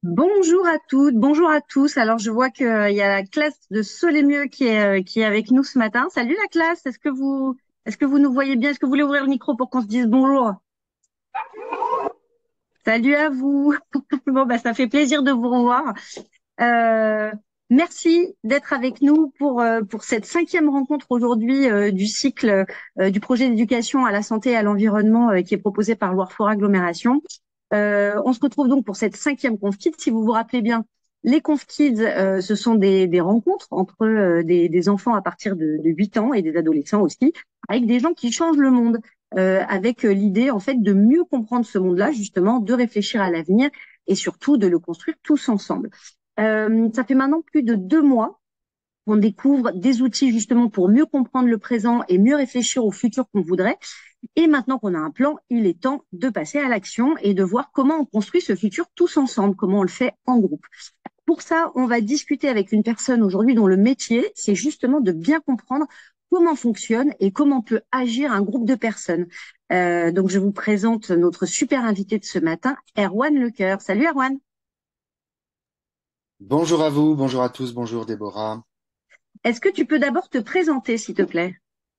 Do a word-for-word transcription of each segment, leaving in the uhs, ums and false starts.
Bonjour à toutes, bonjour à tous. Alors, je vois qu'il y a la classe de Solémieux qui est, euh, qui est avec nous ce matin. Salut la classe, est-ce que vous, est-ce que vous nous voyez bien? Est-ce que vous voulez ouvrir le micro pour qu'on se dise bonjour? Salut à vous. Bon, bah, ça fait plaisir de vous revoir. Euh, Merci d'être avec nous pour, euh, pour cette cinquième rencontre aujourd'hui euh, du cycle euh, du projet d'éducation à la santé et à l'environnement euh, qui est proposé par Loire for Agglomération. Euh, on se retrouve donc pour cette cinquième Conf Kids. Si vous vous rappelez bien, les Conf Kids, euh, ce sont des, des rencontres entre euh, des, des enfants à partir de, de huit ans et des adolescents aussi, avec des gens qui changent le monde, euh, avec euh, l'idée en fait de mieux comprendre ce monde-là, justement, de réfléchir à l'avenir et surtout de le construire tous ensemble. Euh, ça fait maintenant plus de deux mois qu'on découvre des outils justement pour mieux comprendre le présent et mieux réfléchir au futur qu'on voudrait. Et maintenant qu'on a un plan, il est temps de passer à l'action et de voir comment on construit ce futur tous ensemble, comment on le fait en groupe. Pour ça, on va discuter avec une personne aujourd'hui dont le métier, c'est justement de bien comprendre comment fonctionne et comment peut agir un groupe de personnes. Euh, donc, je vous présente notre super invité de ce matin, Erwan Lecoeur. Salut Erwan. Bonjour à vous, bonjour à tous, bonjour Déborah. Est-ce que tu peux d'abord te présenter, s'il te plaît?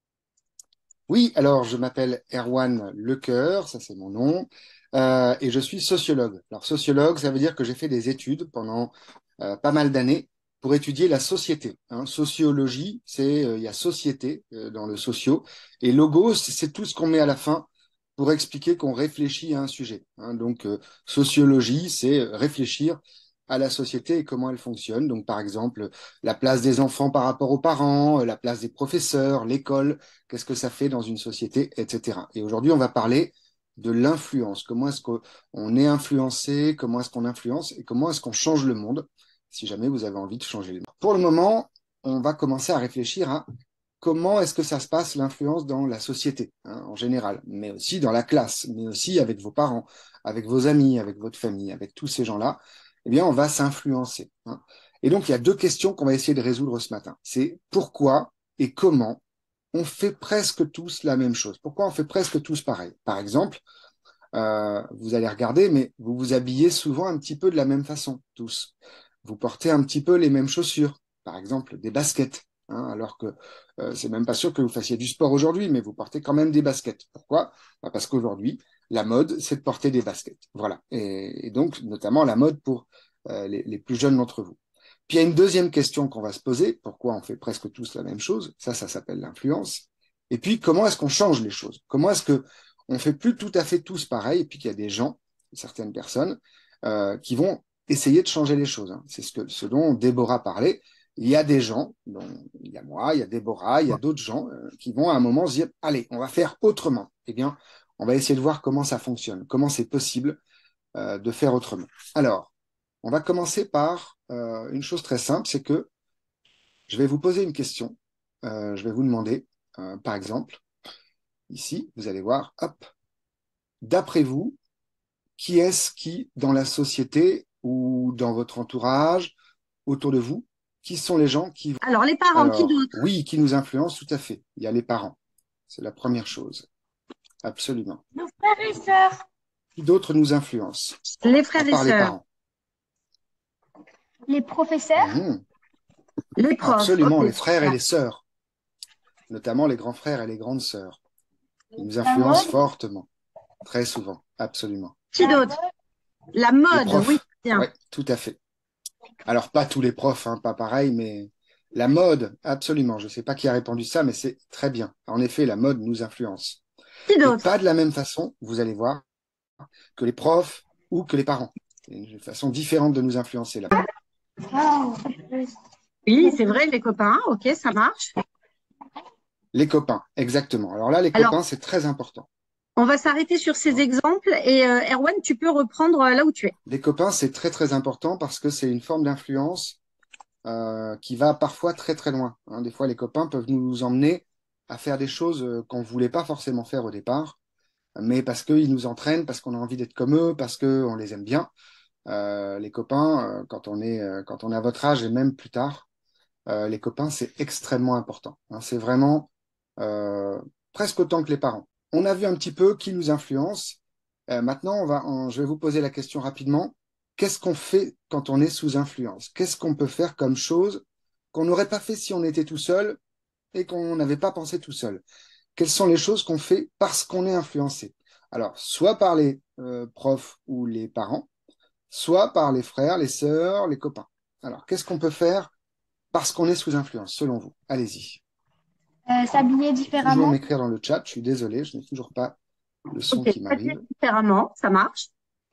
Oui, alors je m'appelle Erwan Lecoeur, ça c'est mon nom, euh, et je suis sociologue. Alors sociologue, ça veut dire que j'ai fait des études pendant euh, pas mal d'années pour étudier la société. Hein. Sociologie, c'est euh, il y a société euh, dans le socio, et logos, c'est tout ce qu'on met à la fin pour expliquer qu'on réfléchit à un sujet. Hein. Donc euh, sociologie, c'est réfléchir à la société et comment elle fonctionne. Donc par exemple, la place des enfants par rapport aux parents, euh, la place des professeurs, l'école, qu'est-ce que ça fait dans une société, et cetera. Et aujourd'hui, on va parler de l'influence. Comment est-ce qu'on est influencé, comment est-ce qu'on influence et comment est-ce qu'on change le monde, si jamais vous avez envie de changer le monde. Pour le moment, on va commencer à réfléchir à comment est-ce que ça se passe, l'influence dans la société, hein, en général, mais aussi dans la classe, mais aussi avec vos parents, avec vos amis, avec votre famille, avec tous ces gens-là. Eh bien, on va s'influencer. Hein. Et donc, il y a deux questions qu'on va essayer de résoudre ce matin. C'est pourquoi et comment on fait presque tous la même chose. Pourquoi on fait presque tous pareil? Par exemple, euh, vous allez regarder, mais vous vous habillez souvent un petit peu de la même façon, tous. Vous portez un petit peu les mêmes chaussures, par exemple des baskets, hein, alors que euh, c'est même pas sûr que vous fassiez du sport aujourd'hui, mais vous portez quand même des baskets. Pourquoi? Bah, parce qu'aujourd'hui, la mode, c'est de porter des baskets. Voilà. Et, et donc, notamment la mode pour euh, les, les plus jeunes d'entre vous. Puis il y a une deuxième question qu'on va se poser, pourquoi on fait presque tous la même chose? Ça, ça s'appelle l'influence. Et puis, comment est-ce qu'on change les choses? Comment est-ce que on fait plus tout à fait tous pareil, et puis qu'il y a des gens, certaines personnes, euh, qui vont essayer de changer les choses. Hein. C'est ce, que, ce dont Déborah parlait. Il y a des gens, dont, il y a moi, il y a Déborah, il y a d'autres gens euh, qui vont à un moment se dire, allez, on va faire autrement. Eh bien, on va essayer de voir comment ça fonctionne, comment c'est possible euh, de faire autrement. Alors, on va commencer par euh, une chose très simple, c'est que je vais vous poser une question. Euh, je vais vous demander, euh, par exemple, ici, vous allez voir, hop, d'après vous, qui est-ce qui, dans la société ou dans votre entourage, autour de vous, qui sont les gens qui... Alors, les parents, qui Alors, d'autre? oui, qui nous influencent, tout à fait. Il y a les parents. C'est la première chose. Absolument. Nos frères et sœurs. Qui d'autres nous influencent, Les à frères et part les sœurs. parents? Les professeurs. Mhm. Les profs, Absolument, ok, les frères et super. les sœurs, notamment les grands frères et les grandes sœurs. Ils nous La influencent mode. fortement, très souvent, absolument. Qui d'autre? La Les mode, oui, profs, bien. ouais, tout à fait. Alors, pas tous les profs, hein, pas pareil, mais la mode, absolument. Je ne sais pas qui a répondu ça, mais c'est très bien. En effet, la mode nous influence. Qui Et d'autre? pas de la même façon, vous allez voir, que les profs ou que les parents. C'est une façon différente de nous influencer là. Oui, c'est vrai, les copains, ok, ça marche. Les copains, exactement. Alors là, les Alors, copains, c'est très important. on va s'arrêter sur ces Hein. exemples et euh, Erwan, tu peux reprendre euh, là où tu es. Les copains, c'est très très important parce que c'est une forme d'influence euh, qui va parfois très très loin. Hein. Des fois, les copains peuvent nous emmener à faire des choses euh, qu'on ne voulait pas forcément faire au départ, mais parce qu'ils nous entraînent, parce qu'on a envie d'être comme eux, parce qu'on les aime bien. Euh, les copains, euh, quand on est, euh, quand on est à votre âge et même plus tard, euh, les copains, c'est extrêmement important. Hein. C'est vraiment euh, presque autant que les parents. On a vu un petit peu qui nous influence. Euh, maintenant, on va, on- je vais vous poser la question rapidement. qu'est-ce qu'on fait quand on est sous influence? Qu'est-ce qu'on peut faire comme chose qu'on n'aurait pas fait si on était tout seul et qu'on n'avait pas pensé tout seul? Quelles sont les choses qu'on fait parce qu'on est influencé? Alors, soit par les euh, profs ou les parents, soit par les frères, les sœurs, les copains. Alors, qu'est-ce qu'on peut faire parce qu'on est sous influence, selon vous? Allez-y. Euh, s'habiller Toujours différemment. m'écrire dans le chat, je suis désolé, je n'ai toujours pas le son Ok, qui peut-être m'arrive. différemment, ça marche.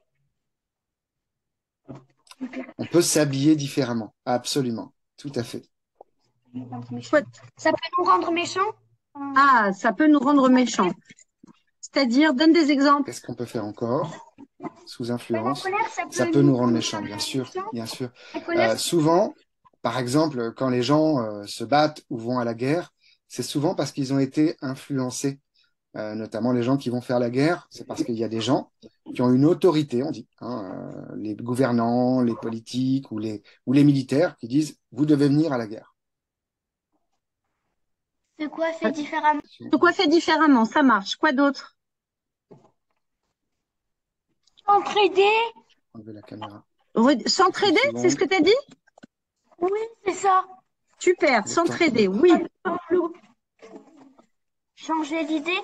On peut s'habiller différemment, absolument, tout à fait. Quoi- Ça peut nous rendre méchants. Euh, Ah, ça peut nous rendre méchants. C'est-à-dire, donne des exemples. Qu'est-ce qu'on peut faire encore sous ben, la influence? colère, ça Ça peut peut nous nous rendre rendre méchants, bien sûr, méchants. bien sûr. La colère, Euh, souvent, par exemple, quand les gens euh, se battent ou vont à la guerre, c'est souvent parce qu'ils ont été influencés. Euh, notamment les gens qui vont faire la guerre, c'est parce qu'il y a des gens qui ont une autorité, on dit, hein, euh, les gouvernants, les politiques ou les, ou les militaires qui disent, vous devez venir à la guerre. de quoi fait différemment. De quoi fait différemment, ça marche. Quoi d'autre? Entraider. Enlever la caméra. Re- Une S'entraider, c'est ce que seconde. tu as dit? Oui, c'est ça. Super, Le temps. s'entraider, oui. Changer d'idée.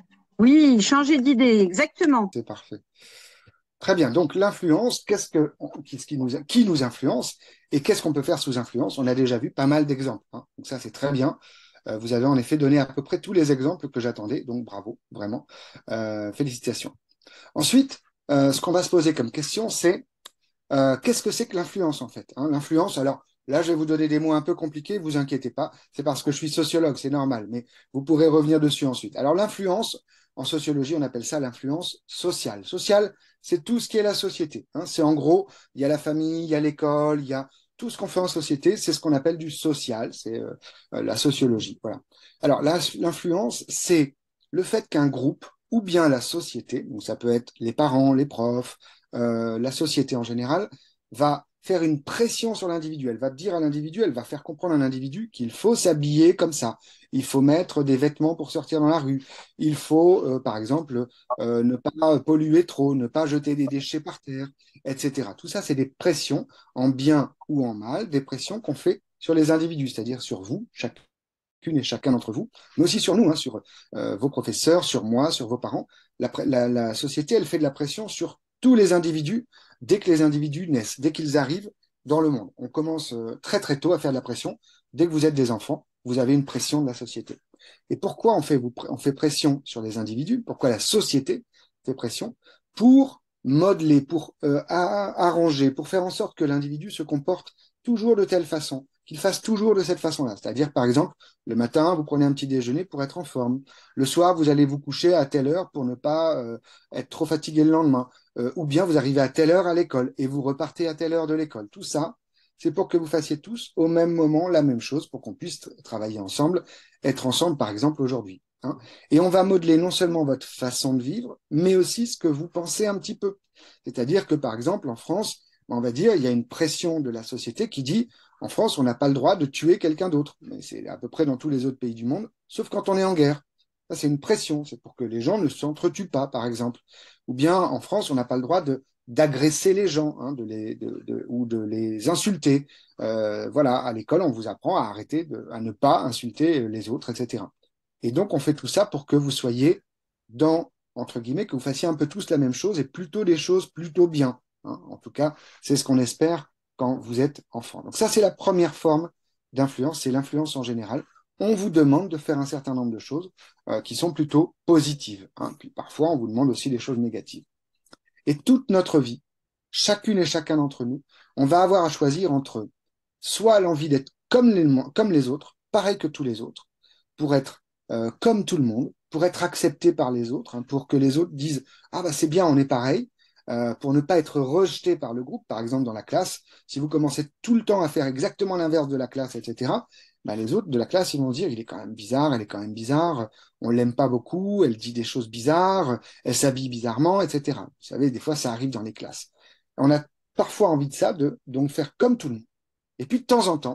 Oui, changer d'idée, exactement. C'est parfait. Très bien. Donc, l'influence, qu'est-ce que, qu'est-ce qui nous, qui nous influence et qu'est-ce qu'on peut faire sous influence? On a déjà vu pas mal d'exemples, hein. Donc, ça, c'est très bien. Euh, vous avez en effet donné à peu près tous les exemples que j'attendais. Donc, bravo, vraiment. Euh, félicitations. Ensuite, euh, ce qu'on va se poser comme question, c'est euh, qu'est-ce que c'est que l'influence, en fait, hein? L'influence, alors là, je vais vous donner des mots un peu compliqués, vous inquiétez pas. C'est parce que je suis sociologue, c'est normal, mais vous pourrez revenir dessus ensuite. Alors, l'influence, en sociologie, on appelle ça l'influence sociale. Sociale, c'est tout ce qui est la société, hein. C'est en gros, il y a la famille, il y a l'école, il y a tout ce qu'on fait en société, c'est ce qu'on appelle du social, c'est euh, euh, la sociologie. Voilà. Alors, la- l'influence, c'est le fait qu'un groupe ou bien la société, donc ça peut être les parents, les profs, euh, la société en général, va faire une pression sur l'individu. Elle va dire à l'individu, elle va faire comprendre à l'individu qu'il faut s'habiller comme ça. Il faut mettre des vêtements pour sortir dans la rue. Il faut, euh, par exemple, euh, ne pas polluer trop, ne pas jeter des déchets par terre, et cetera. Tout ça, c'est des pressions en bien ou en mal, des pressions qu'on fait sur les individus, c'est-à-dire sur vous, chacune et chacun d'entre vous, mais aussi sur nous, hein, sur euh, vos professeurs, sur moi, sur vos parents. La, la, la société, elle fait de la pression sur tous les individus dès que les individus naissent, dès qu'ils arrivent dans le monde. On commence euh, très très tôt à faire de la pression. Dès que vous êtes des enfants, vous avez une pression de la société. Et pourquoi on fait, vous, on fait pression sur les individus? Pourquoi la société fait pression? Pour modeler, pour euh, arranger, pour faire en sorte que l'individu se comporte toujours de telle façon, qu'il fasse toujours de cette façon-là. C'est-à-dire, par exemple, le matin, vous prenez un petit déjeuner pour être en forme. Le soir, vous allez vous coucher à telle heure pour ne pas euh, être trop fatigué le lendemain. Euh, ou bien vous arrivez à telle heure à l'école et vous repartez à telle heure de l'école. Tout ça, c'est pour que vous fassiez tous au même moment la même chose, pour qu'on puisse travailler ensemble, être ensemble, par exemple, aujourd'hui, hein. Et on va modeler non seulement votre façon de vivre, mais aussi ce que vous pensez un petit peu. C'est-à-dire que, par exemple, en France, on va dire, il y a une pression de la société qui dit, en France, on n'a pas le droit de tuer quelqu'un d'autre. Mais c'est à peu près dans tous les autres pays du monde, sauf quand on est en guerre. Ça, c'est une pression, c'est pour que les gens ne s'entretuent pas, par exemple. Ou bien, en France, on n'a pas le droit de d'agresser les gens, hein, de les, de, de, ou de les insulter. Euh, voilà, à l'école, on vous apprend à arrêter, de, à ne pas insulter les autres, et cetera. Et donc, on fait tout ça pour que vous soyez dans, entre guillemets, que vous fassiez un peu tous la même chose et plutôt des choses plutôt bien, hein. En tout cas, c'est ce qu'on espère quand vous êtes enfant. Donc ça, c'est la première forme d'influence, c'est l'influence en général. On vous demande de faire un certain nombre de choses euh, qui sont plutôt positives, hein. Puis parfois, on vous demande aussi des choses négatives. Et toute notre vie, chacune et chacun d'entre nous, on va avoir à choisir entre soit l'envie d'être comme les, comme les autres, pareil que tous les autres, pour être euh, comme tout le monde, pour être accepté par les autres, hein, pour que les autres disent ah bah c'est bien, on est pareil, euh, pour ne pas être rejeté par le groupe, par exemple dans la classe, si vous commencez tout le temps à faire exactement l'inverse de la classe, et cetera, bah, les autres de la classe ils vont dire il est quand même bizarre, elle est quand même bizarre, on l'aime pas beaucoup, elle dit des choses bizarres, elle s'habille bizarrement, et cetera. Vous savez, des fois ça arrive dans les classes. On a parfois envie de ça, de donc faire comme tout le monde. Et puis de temps en temps,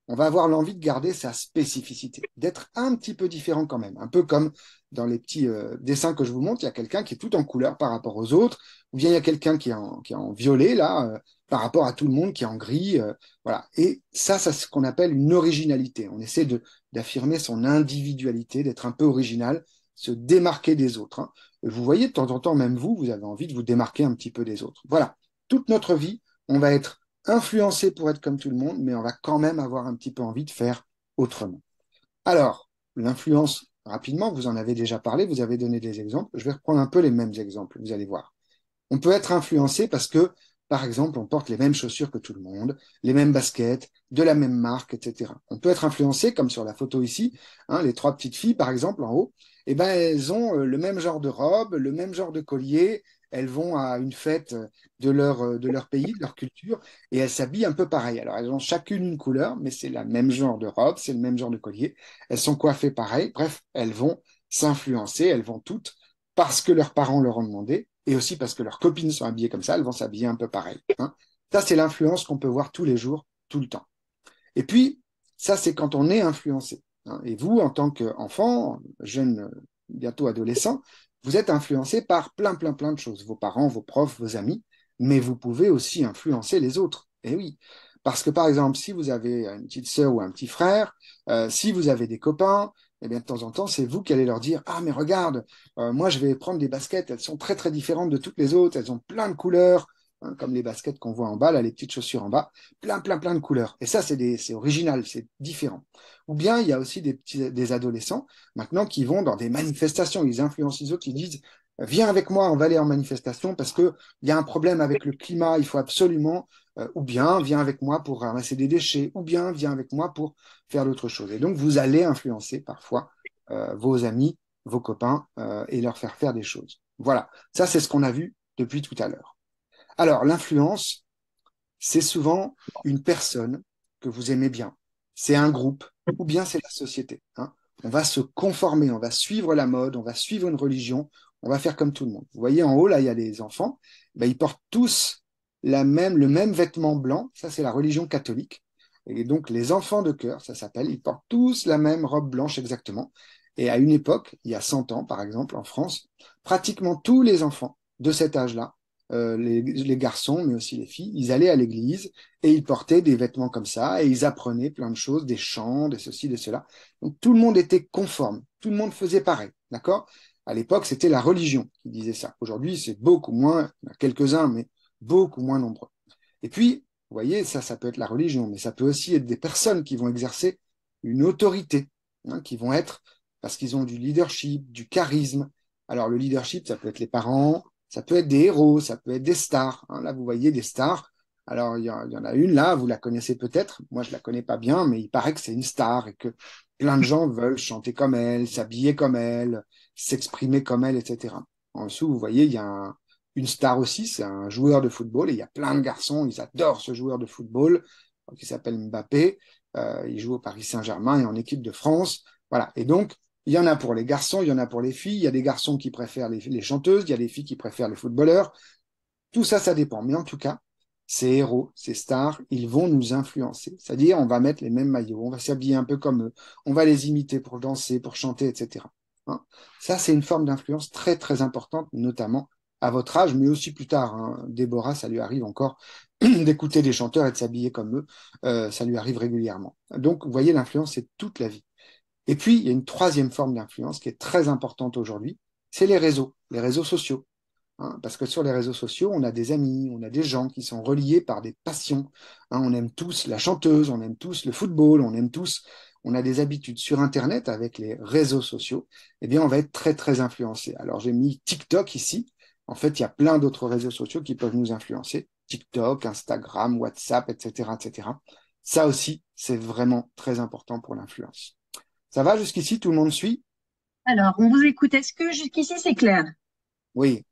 on va avoir l'envie de garder sa spécificité, d'être un petit peu différent quand même. Un peu comme dans les petits euh, dessins que je vous montre, il y a quelqu'un qui est tout en couleur par rapport aux autres, ou bien il y a quelqu'un qui est en, qui est en violet, là, euh, par rapport à tout le monde qui est en gris. Euh, voilà. Et ça, c'est ce qu'on appelle une originalité. On essaie de, d'affirmer son individualité, d'être un peu original, se démarquer des autres. Hein. Et vous voyez, de temps en temps, même vous, vous avez envie de vous démarquer un petit peu des autres. Voilà. Toute notre vie, on va être influencé pour être comme tout le monde, mais on va quand même avoir un petit peu envie de faire autrement. Alors, l'influence, rapidement, vous en avez déjà parlé, vous avez donné des exemples. Je vais reprendre un peu les mêmes exemples, vous allez voir. On peut être influencé parce que, par exemple, on porte les mêmes chaussures que tout le monde, les mêmes baskets, de la même marque, et cetera. On peut être influencé, comme sur la photo ici, hein, les trois petites filles, par exemple, en haut, eh ben, elles ont le même genre de robe, le même genre de collier, elles vont à une fête de leur, de leur pays, de leur culture, et elles s'habillent un peu pareil. Alors, elles ont chacune une couleur, mais c'est le même genre de robe, c'est le même genre de collier. Elles sont coiffées pareil. Bref, elles vont s'influencer, elles vont toutes, parce que leurs parents leur ont demandé, et aussi parce que leurs copines sont habillées comme ça, elles vont s'habiller un peu pareil. Hein. Ça, c'est l'influence qu'on peut voir tous les jours, tout le temps. Et puis, ça, c'est quand on est influencé. Hein. Et vous, en tant qu'enfant, jeune, bientôt adolescent, vous êtes influencé par plein, plein, plein de choses. Vos parents, vos profs, vos amis, mais vous pouvez aussi influencer les autres. Et oui. Parce que, par exemple, si vous avez une petite sœur ou un petit frère, euh, si vous avez des copains, eh bien, de temps en temps, c'est vous qui allez leur dire, ah, mais regarde, euh, moi, je vais prendre des baskets, elles sont très, très différentes de toutes les autres, elles ont plein de couleurs, hein, comme les baskets qu'on voit en bas, là, les petites chaussures en bas, plein, plein, plein de couleurs. Et ça, c'est des, c'est original, c'est différent. Ou bien, il y a aussi des petits, des adolescents, maintenant, qui vont dans des manifestations, ils influencent les autres, ils disent, viens avec moi, on va aller en manifestation parce que il y a un problème avec le climat, il faut absolument, euh, ou bien, viens avec moi pour ramasser des déchets, ou bien, viens avec moi pour faire d'autres choses. Et donc, vous allez influencer parfois euh, vos amis, vos copains, euh, et leur faire faire des choses. Voilà, ça, c'est ce qu'on a vu depuis tout à l'heure. Alors, l'influence, c'est souvent une personne que vous aimez bien, c'est un groupe, ou bien c'est la société. Hein. On va se conformer, on va suivre la mode, on va suivre une religion, on va faire comme tout le monde. Vous voyez en haut, là, il y a les enfants, ben, ils portent tous la même, le même vêtement blanc, ça c'est la religion catholique. Et donc les enfants de cœur, ça s'appelle, ils portent tous la même robe blanche exactement. Et à une époque, il y a cent ans par exemple, en France, pratiquement tous les enfants de cet âge-là, euh, les, les garçons, mais aussi les filles, ils allaient à l'église et ils portaient des vêtements comme ça et ils apprenaient plein de choses, des chants, de ceci, de cela. Donc tout le monde était conforme, tout le monde faisait pareil, d'accord? À l'époque, c'était la religion qui disait ça. Aujourd'hui, c'est beaucoup moins, il y en a quelques-uns, mais beaucoup moins nombreux. Et puis, vous voyez, ça, ça peut être la religion, mais ça peut aussi être des personnes qui vont exercer une autorité, hein, qui vont être, parce qu'ils ont du leadership, du charisme. Alors, le leadership, ça peut être les parents, ça peut être des héros, ça peut être des stars. Hein. Là, vous voyez des stars. Alors, il y, y en a une là, vous la connaissez peut-être. Moi, je la connais pas bien, mais il paraît que c'est une star et que plein de gens veulent chanter comme elle, s'habiller comme elle, s'exprimer comme elle, et cetera. En dessous, vous voyez, il y a un, une star aussi, c'est un joueur de football, et il y a plein de garçons, ils adorent ce joueur de football, qui s'appelle Mbappé, euh, il joue au Paris Saint-Germain et en équipe de France, voilà, et donc, il y en a pour les garçons, il y en a pour les filles, il y a des garçons qui préfèrent les, les chanteuses, il y a des filles qui préfèrent les footballeurs, tout ça, ça dépend, mais en tout cas, ces héros, ces stars, ils vont nous influencer, c'est-à-dire, on va mettre les mêmes maillots, on va s'habiller un peu comme eux, on va les imiter pour danser, pour chanter, et cetera. Hein. Ça, c'est une forme d'influence très, très importante, notamment à votre âge, mais aussi plus tard. Hein. Déborah, ça lui arrive encore d'écouter des chanteurs et de s'habiller comme eux. Euh, ça lui arrive régulièrement. Donc, vous voyez, l'influence, c'est toute la vie. Et puis, il y a une troisième forme d'influence qui est très importante aujourd'hui, c'est les réseaux, les réseaux sociaux. Hein, parce que sur les réseaux sociaux, on a des amis, on a des gens qui sont reliés par des passions. Hein, on aime tous la chanteuse, on aime tous le football, on aime tous, on a des habitudes sur Internet avec les réseaux sociaux. Eh bien, on va être très, très influencé. Alors, j'ai mis TikTok ici. En fait, il y a plein d'autres réseaux sociaux qui peuvent nous influencer. TikTok, Instagram, WhatsApp, et cetera, et cetera. Ça aussi, c'est vraiment très important pour l'influence. Ça va jusqu'ici? Tout le monde suit? Alors, on vous écoute. Est-ce que jusqu'ici, c'est clair? Oui.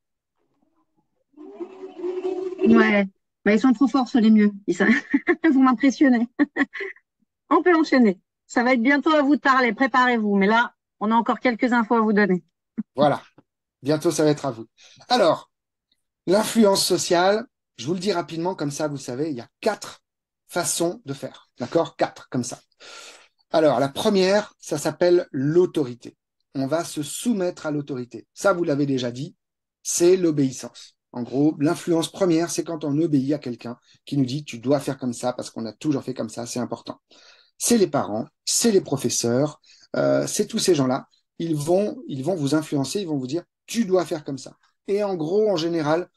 Ouais. Bah, ils sont trop forts, sur les mieux. Ils sont- Vous m'impressionnez. On peut enchaîner. Ça va être bientôt à vous de parler. Préparez-vous. Mais là, on a encore quelques infos à vous donner. Voilà. Bientôt, ça va être à vous. Alors, l'influence sociale, je vous le dis rapidement, comme ça, vous savez, il y a quatre façons de faire. D'accord? Quatre, comme ça. Alors, la première, ça s'appelle l'autorité. On va se soumettre à l'autorité. Ça, vous l'avez déjà dit, c'est l'obéissance. En gros, l'influence première, c'est quand on obéit à quelqu'un qui nous dit tu dois faire comme ça parce qu'on a toujours fait comme ça, c'est important. C'est les parents, c'est les professeurs, euh, c'est tous ces gens-là. Ils vont, ils vont vous influencer, ils vont vous dire tu dois faire comme ça. Et en gros, en général,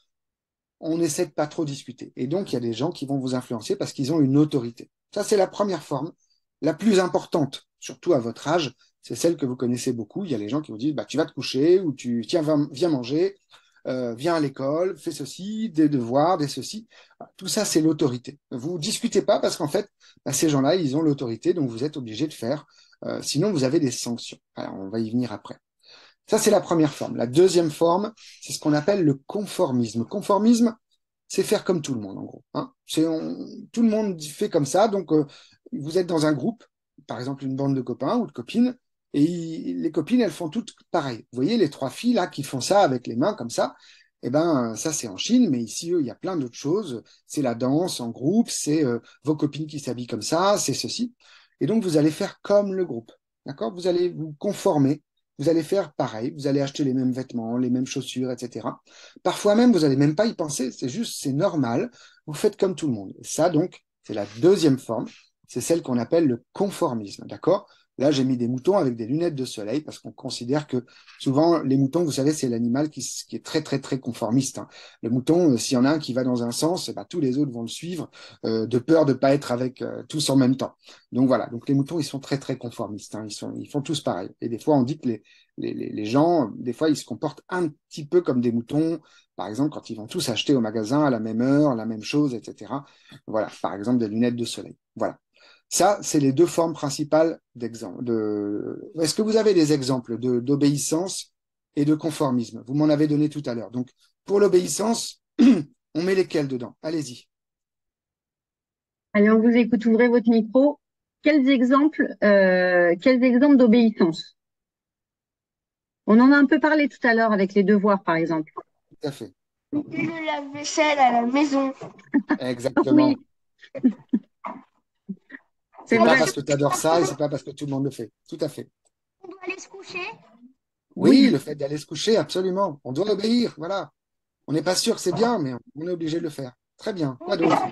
on essaie de pas trop discuter. Et donc, il y a des gens qui vont vous influencer parce qu'ils ont une autorité. Ça, c'est la première forme, la plus importante, surtout à votre âge. C'est celle que vous connaissez beaucoup. Il y a les gens qui vous disent, bah, tu vas te coucher ou tu tiens, viens manger, euh, viens à l'école, fais ceci, des devoirs, des ceci. Tout ça, c'est l'autorité. Vous discutez pas parce qu'en fait, bah, ces gens-là, ils ont l'autorité, donc vous êtes obligé de faire. Euh, sinon, vous avez des sanctions. Alors, on va y venir après. Ça, c'est la première forme. La deuxième forme, c'est ce qu'on appelle le conformisme. Conformisme, c'est faire comme tout le monde, en gros. Hein. C'est on, tout le monde fait comme ça. Donc, euh, vous êtes dans un groupe, par exemple une bande de copains ou de copines, et il- les copines, elles font toutes pareil. Vous voyez les trois filles là qui font ça avec les mains comme ça. Eh ben, ça c'est en Chine, mais ici, eux, il y a plein d'autres choses. C'est la danse en groupe, c'est euh, vos copines qui s'habillent comme ça, c'est ceci. Et donc, vous allez faire comme le groupe. D'accord? Vous allez vous conformer. Vous allez faire pareil, vous allez acheter les mêmes vêtements, les mêmes chaussures, et cetera. Parfois même, vous n'allez même pas y penser, c'est juste, c'est normal, vous faites comme tout le monde. Et ça, donc, c'est la deuxième forme, c'est celle qu'on appelle le conformisme, d'accord? Là, j'ai mis des moutons avec des lunettes de soleil parce qu'on considère que souvent, les moutons, vous savez, c'est l'animal qui, qui est très, très, très conformiste. Hein. Le mouton, euh, s'il y en a un qui va dans un sens, eh ben, tous les autres vont le suivre euh, de peur de pas être avec euh, tous en même temps. Donc voilà, donc les moutons, ils sont très, très conformistes. Hein. Ils sont, ils font tous pareil. Et des fois, on dit que les, les, les, les gens, des fois, ils se comportent un petit peu comme des moutons. Par exemple, quand ils vont tous acheter au magasin à la même heure, la même chose, et cetera. Voilà, par exemple, des lunettes de soleil. Voilà. Ça, c'est les deux formes principales d'exemple. De... Est-ce que vous avez des exemples de, d'obéissance et de conformisme? Vous m'en avez donné tout à l'heure. Donc, pour l'obéissance, on met lesquels dedans? Allez-y. Allez, on vous écoute, ouvrez votre micro. Quels exemples, euh, quels exemples d'obéissance? On en a un peu parlé tout à l'heure avec les devoirs, par exemple. Tout à fait. Et le lave-vaisselle à la maison. Exactement. Oui, c'est C'est pas vrai. parce que tu adores ça et c'est pas parce que tout le monde le fait. Tout à fait. On doit aller se coucher. Oui, Oui. le fait d'aller se coucher, absolument. On doit obéir, voilà. On n'est pas sûr que c'est bien, mais on est obligé de le faire. Très bien. Quoi d'autre?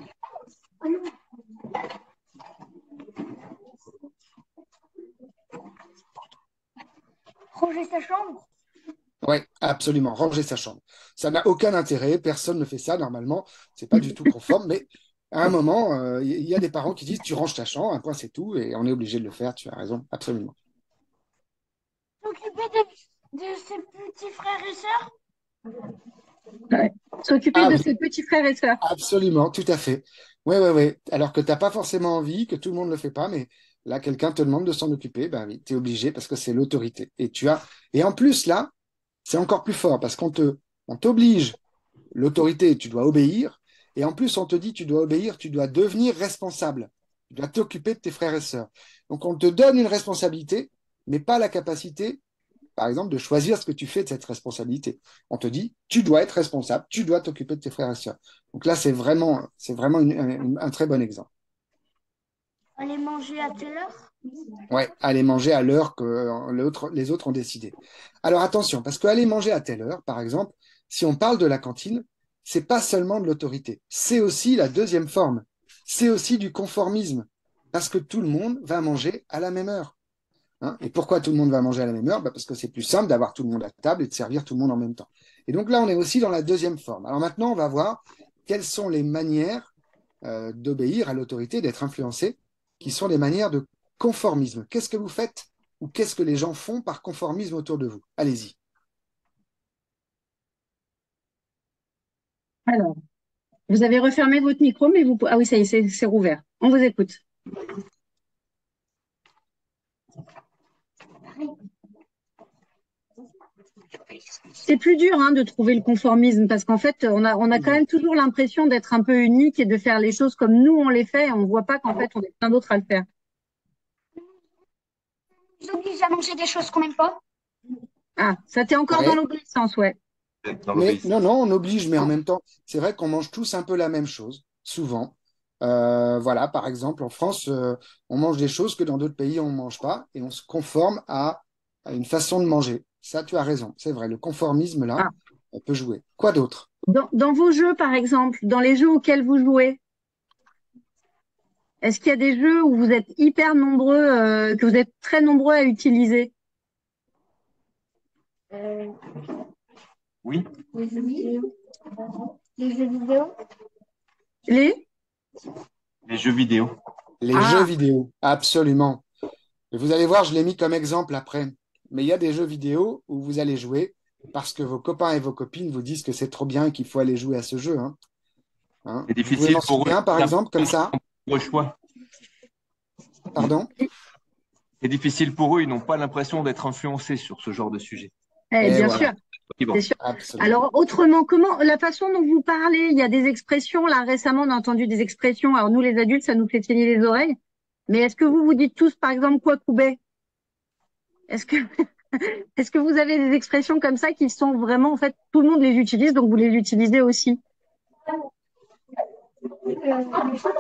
Ranger sa chambre. Oui, absolument. Ranger sa chambre. Ça n'a aucun intérêt. Personne ne fait ça normalement. C'est pas du tout conforme. Mais à un moment, euh, il y a des parents qui disent tu ranges ta chambre, un point c'est tout, et on est obligé de le faire. Tu as raison, absolument. S'occuper de, de ses petits frères et sœurs. Ouais. S'occuper Ah de oui, ses petits frères et sœurs. absolument, tout à fait. Oui, oui, oui. Alors que t'as pas forcément envie, que tout le monde ne le fait pas, mais là, quelqu'un te demande de s'en occuper, ben oui, tu es obligé parce que c'est l'autorité. Et tu as. Et en plus, là, c'est encore plus fort parce qu'on te, on t'oblige. L'autorité, tu dois obéir. Et en plus, on te dit, tu dois obéir, tu dois devenir responsable. Tu dois t'occuper de tes frères et sœurs. Donc, on te donne une responsabilité, mais pas la capacité, par exemple, de choisir ce que tu fais de cette responsabilité. On te dit, tu dois être responsable, tu dois t'occuper de tes frères et sœurs. Donc là, c'est vraiment, c'est vraiment une- un, un très bon exemple. Aller manger à telle heure. Ouais, aller manger à l'heure que euh, l'autre- les autres ont décidé. Alors attention, parce qu'aller manger à telle heure, par exemple, si on parle de la cantine, c'est pas seulement de l'autorité, c'est aussi la deuxième forme. C'est aussi du conformisme, parce que tout le monde va manger à la même heure. Hein. Et pourquoi tout le monde va manger à la même heure? Bah, parce que c'est plus simple d'avoir tout le monde à table et de servir tout le monde en même temps. Et donc là, on est aussi dans la deuxième forme. Alors maintenant, on va voir quelles sont les manières euh, d'obéir à l'autorité, d'être influencé, qui sont les manières de conformisme. Qu'est-ce que vous faites ou qu'est-ce que les gens font par conformisme autour de vous? Allez-y. Alors, vous avez refermé votre micro, mais vous... Ah oui, ça y est, c'est c'est rouvert. On vous écoute. C'est plus dur hein, de trouver le conformisme parce qu'en fait, on a, on a quand même toujours l'impression d'être un peu unique et de faire les choses comme nous, on les fait. Et on ne voit pas qu'en fait, on est plein d'autres à le faire. Ils obligent à manger des choses qu'on n'aime pas. Ah, ça t'est encore dans Ouais. l'obéissance, ouais. Mais non, non, on oblige, mais en même temps, c'est vrai qu'on mange tous un peu la même chose, souvent. Euh, voilà, par exemple, en France, euh, on mange des choses que dans d'autres pays, on ne mange pas et on se conforme à, à une façon de manger. Ça, tu as raison, c'est vrai, le conformisme, là, Ah. on peut jouer. Quoi d'autre? Dans, dans vos jeux, par exemple, dans les jeux auxquels vous jouez, est-ce qu'il y a des jeux où vous êtes hyper nombreux, euh, que vous êtes très nombreux à utiliser? Euh, Oui, les jeux vidéo. Les jeux vidéo. Les? les jeux vidéo. Les jeux Ah, vidéo, absolument. Et vous allez voir, je l'ai mis comme exemple après. Mais il y a des jeux vidéo où vous allez jouer parce que vos copains et vos copines vous disent que c'est trop bien et qu'il faut aller jouer à ce jeu, hein. Hein. C'est Vous pouvez difficile m'en pour citer eux. un, par exemple, comme ça? Le choix. Mm. Pardon? C'est difficile pour eux. Ils n'ont pas l'impression d'être influencés sur ce genre de sujet. eh, Et bien sûr, voilà, c'est sûr. absolument. Alors, autrement, comment, la façon dont vous parlez, il y a des expressions, là, récemment, on a entendu des expressions. Alors, nous, les adultes, ça nous fait saigner les oreilles. Mais est-ce que vous vous dites tous, par exemple, quoi couper? Est-ce que, est-ce que vous avez des expressions comme ça qui sont vraiment, en fait, tout le monde les utilise, donc vous les utilisez aussi? Euh, le foot.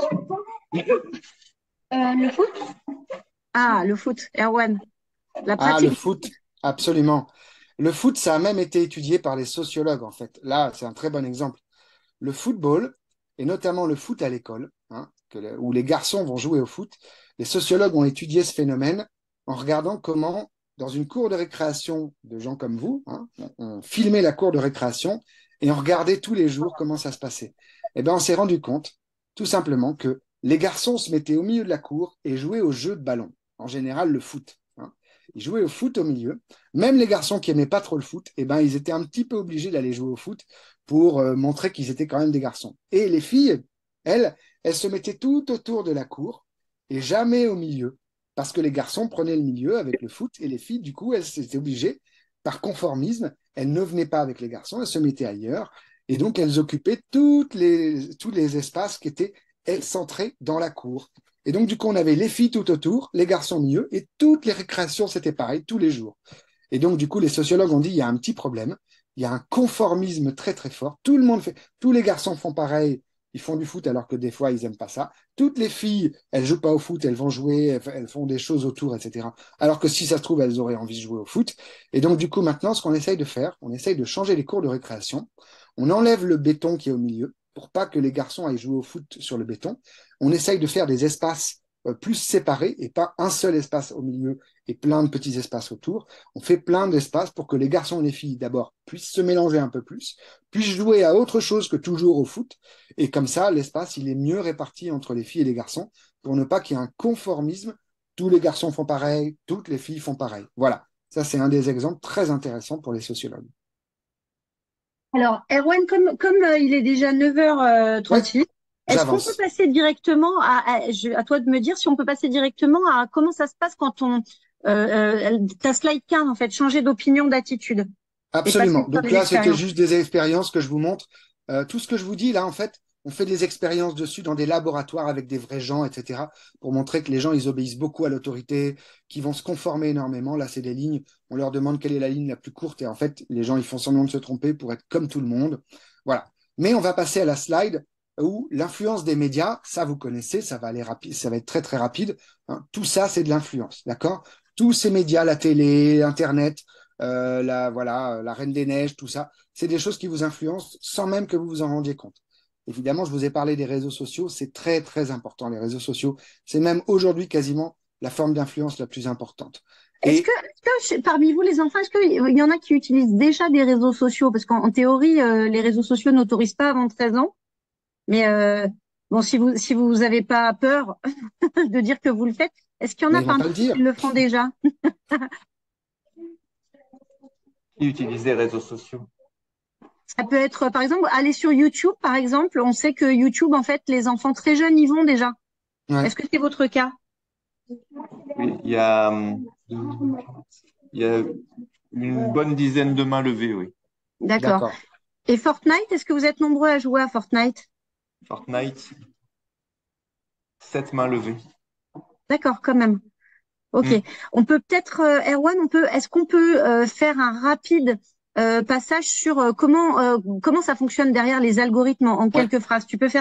Euh, le foot. Ah, le foot, Erwan. La Ah, le pratique. foot, absolument. Le foot, ça a même été étudié par les sociologues, en fait. Là, c'est un très bon exemple. Le football, et notamment le foot à l'école, hein, que le- où les garçons vont jouer au foot, les sociologues ont étudié ce phénomène en regardant comment, dans une cour de récréation de gens comme vous, hein, on, on filmait la cour de récréation et on regardait tous les jours comment ça se passait. Eh bien, on s'est rendu compte, tout simplement, que les garçons se mettaient au milieu de la cour et jouaient au jeu de ballon, en général le foot. Hein. Ils jouaient au foot au milieu. Même les garçons qui aimaient pas trop le foot, eh ben, ils étaient un petit peu obligés d'aller jouer au foot pour euh, montrer qu'ils étaient quand même des garçons. Et les filles, elles, elles se mettaient tout autour de la cour et jamais au milieu, parce que les garçons prenaient le milieu avec le foot et les filles, du coup, elles étaient obligées, par conformisme, elles ne venaient pas avec les garçons, elles se mettaient ailleurs et donc elles occupaient toutes les, tous les espaces qui étaient centrés dans la cour. Et donc, du coup, on avait les filles tout autour, les garçons au milieu, et toutes les récréations, c'était pareil, tous les jours. Et donc, du coup, les sociologues ont dit, il y a un petit problème, il y a un conformisme très, très fort. Tout le monde fait, tous les garçons font pareil, ils font du foot alors que des fois, ils n'aiment pas ça. Toutes les filles, elles jouent pas au foot, elles vont jouer, elles font des choses autour, et cetera. Alors que si ça se trouve, elles auraient envie de jouer au foot. Et donc, du coup, maintenant, ce qu'on essaye de faire, on essaye de changer les cours de récréation. On enlève le béton qui est au milieu pour pas que les garçons aillent jouer au foot sur le béton. On essaye de faire des espaces euh, plus séparés et pas un seul espace au milieu et plein de petits espaces autour. On fait plein d'espaces pour que les garçons et les filles, d'abord, puissent se mélanger un peu plus, puissent jouer à autre chose que toujours au foot. Et comme ça, l'espace, il est mieux réparti entre les filles et les garçons pour ne pas qu'il y ait un conformisme. Tous les garçons font pareil, toutes les filles font pareil. Voilà. Ça, c'est un des exemples très intéressants pour les sociologues. Alors, Erwan, comme, comme euh, il est déjà neuf heures trente-six, Ouais, est-ce qu'on peut j'avance. passer directement à, à, je- à toi de me dire si on peut passer directement à comment ça se passe quand on, euh, euh, ta slide quinze, en fait, changer d'opinion, d'attitude et passer Absolument. sur Donc les là, c'était expériences. juste des expériences que je vous montre. Euh, tout ce que je vous dis là, en fait, on fait des expériences dessus dans des laboratoires avec des vrais gens, et cetera, pour montrer que les gens, ils obéissent beaucoup à l'autorité, qu'ils vont se conformer énormément. Là, c'est des lignes. On leur demande quelle est la ligne la plus courte et en fait, les gens, ils font semblant de se tromper pour être comme tout le monde. Voilà. Mais on va passer à la slide où l'influence des médias, ça vous connaissez, ça va aller rapide, ça va être très très rapide. Hein. Tout ça, c'est de l'influence, d'accord? Tous ces médias, la télé, Internet, euh, la, voilà, la Reine des Neiges, tout ça. C'est des choses qui vous influencent sans même que vous vous en rendiez compte. Évidemment, je vous ai parlé des réseaux sociaux, c'est très très important. Les réseaux sociaux, c'est même aujourd'hui quasiment la forme d'influence la plus importante. Est-ce que, Et est-ce que parmi vous, les enfants, est-ce qu'il y en a qui utilisent déjà des réseaux sociaux? Parce qu'en en théorie, euh, les réseaux sociaux n'autorisent pas avant treize ans. Mais euh, bon, si vous si vous avez pas peur de dire que vous le faites, est-ce qu'il y en mais a ils vont parmi pas le vous qui dire. le font déjà? Qui utilise les réseaux sociaux? Ça peut être, par exemple, aller sur YouTube, par exemple. On sait que YouTube, en fait, les enfants très jeunes y vont déjà. Ouais, Est-ce que c'est votre cas? Oui, il y a, hum, il y a une bonne dizaine de mains levées, oui. D'accord. d'accord. Et Fortnite, est-ce que vous êtes nombreux à jouer à Fortnite? Fortnite, sept mains levées. D'accord, quand même. Ok. Hmm. On peut peut-être, euh, Erwan, on peut, est-ce qu'on peut euh, faire un rapide euh, passage sur euh, comment euh, comment ça fonctionne derrière les algorithmes en, en Ouais, quelques phrases? Tu peux faire ça?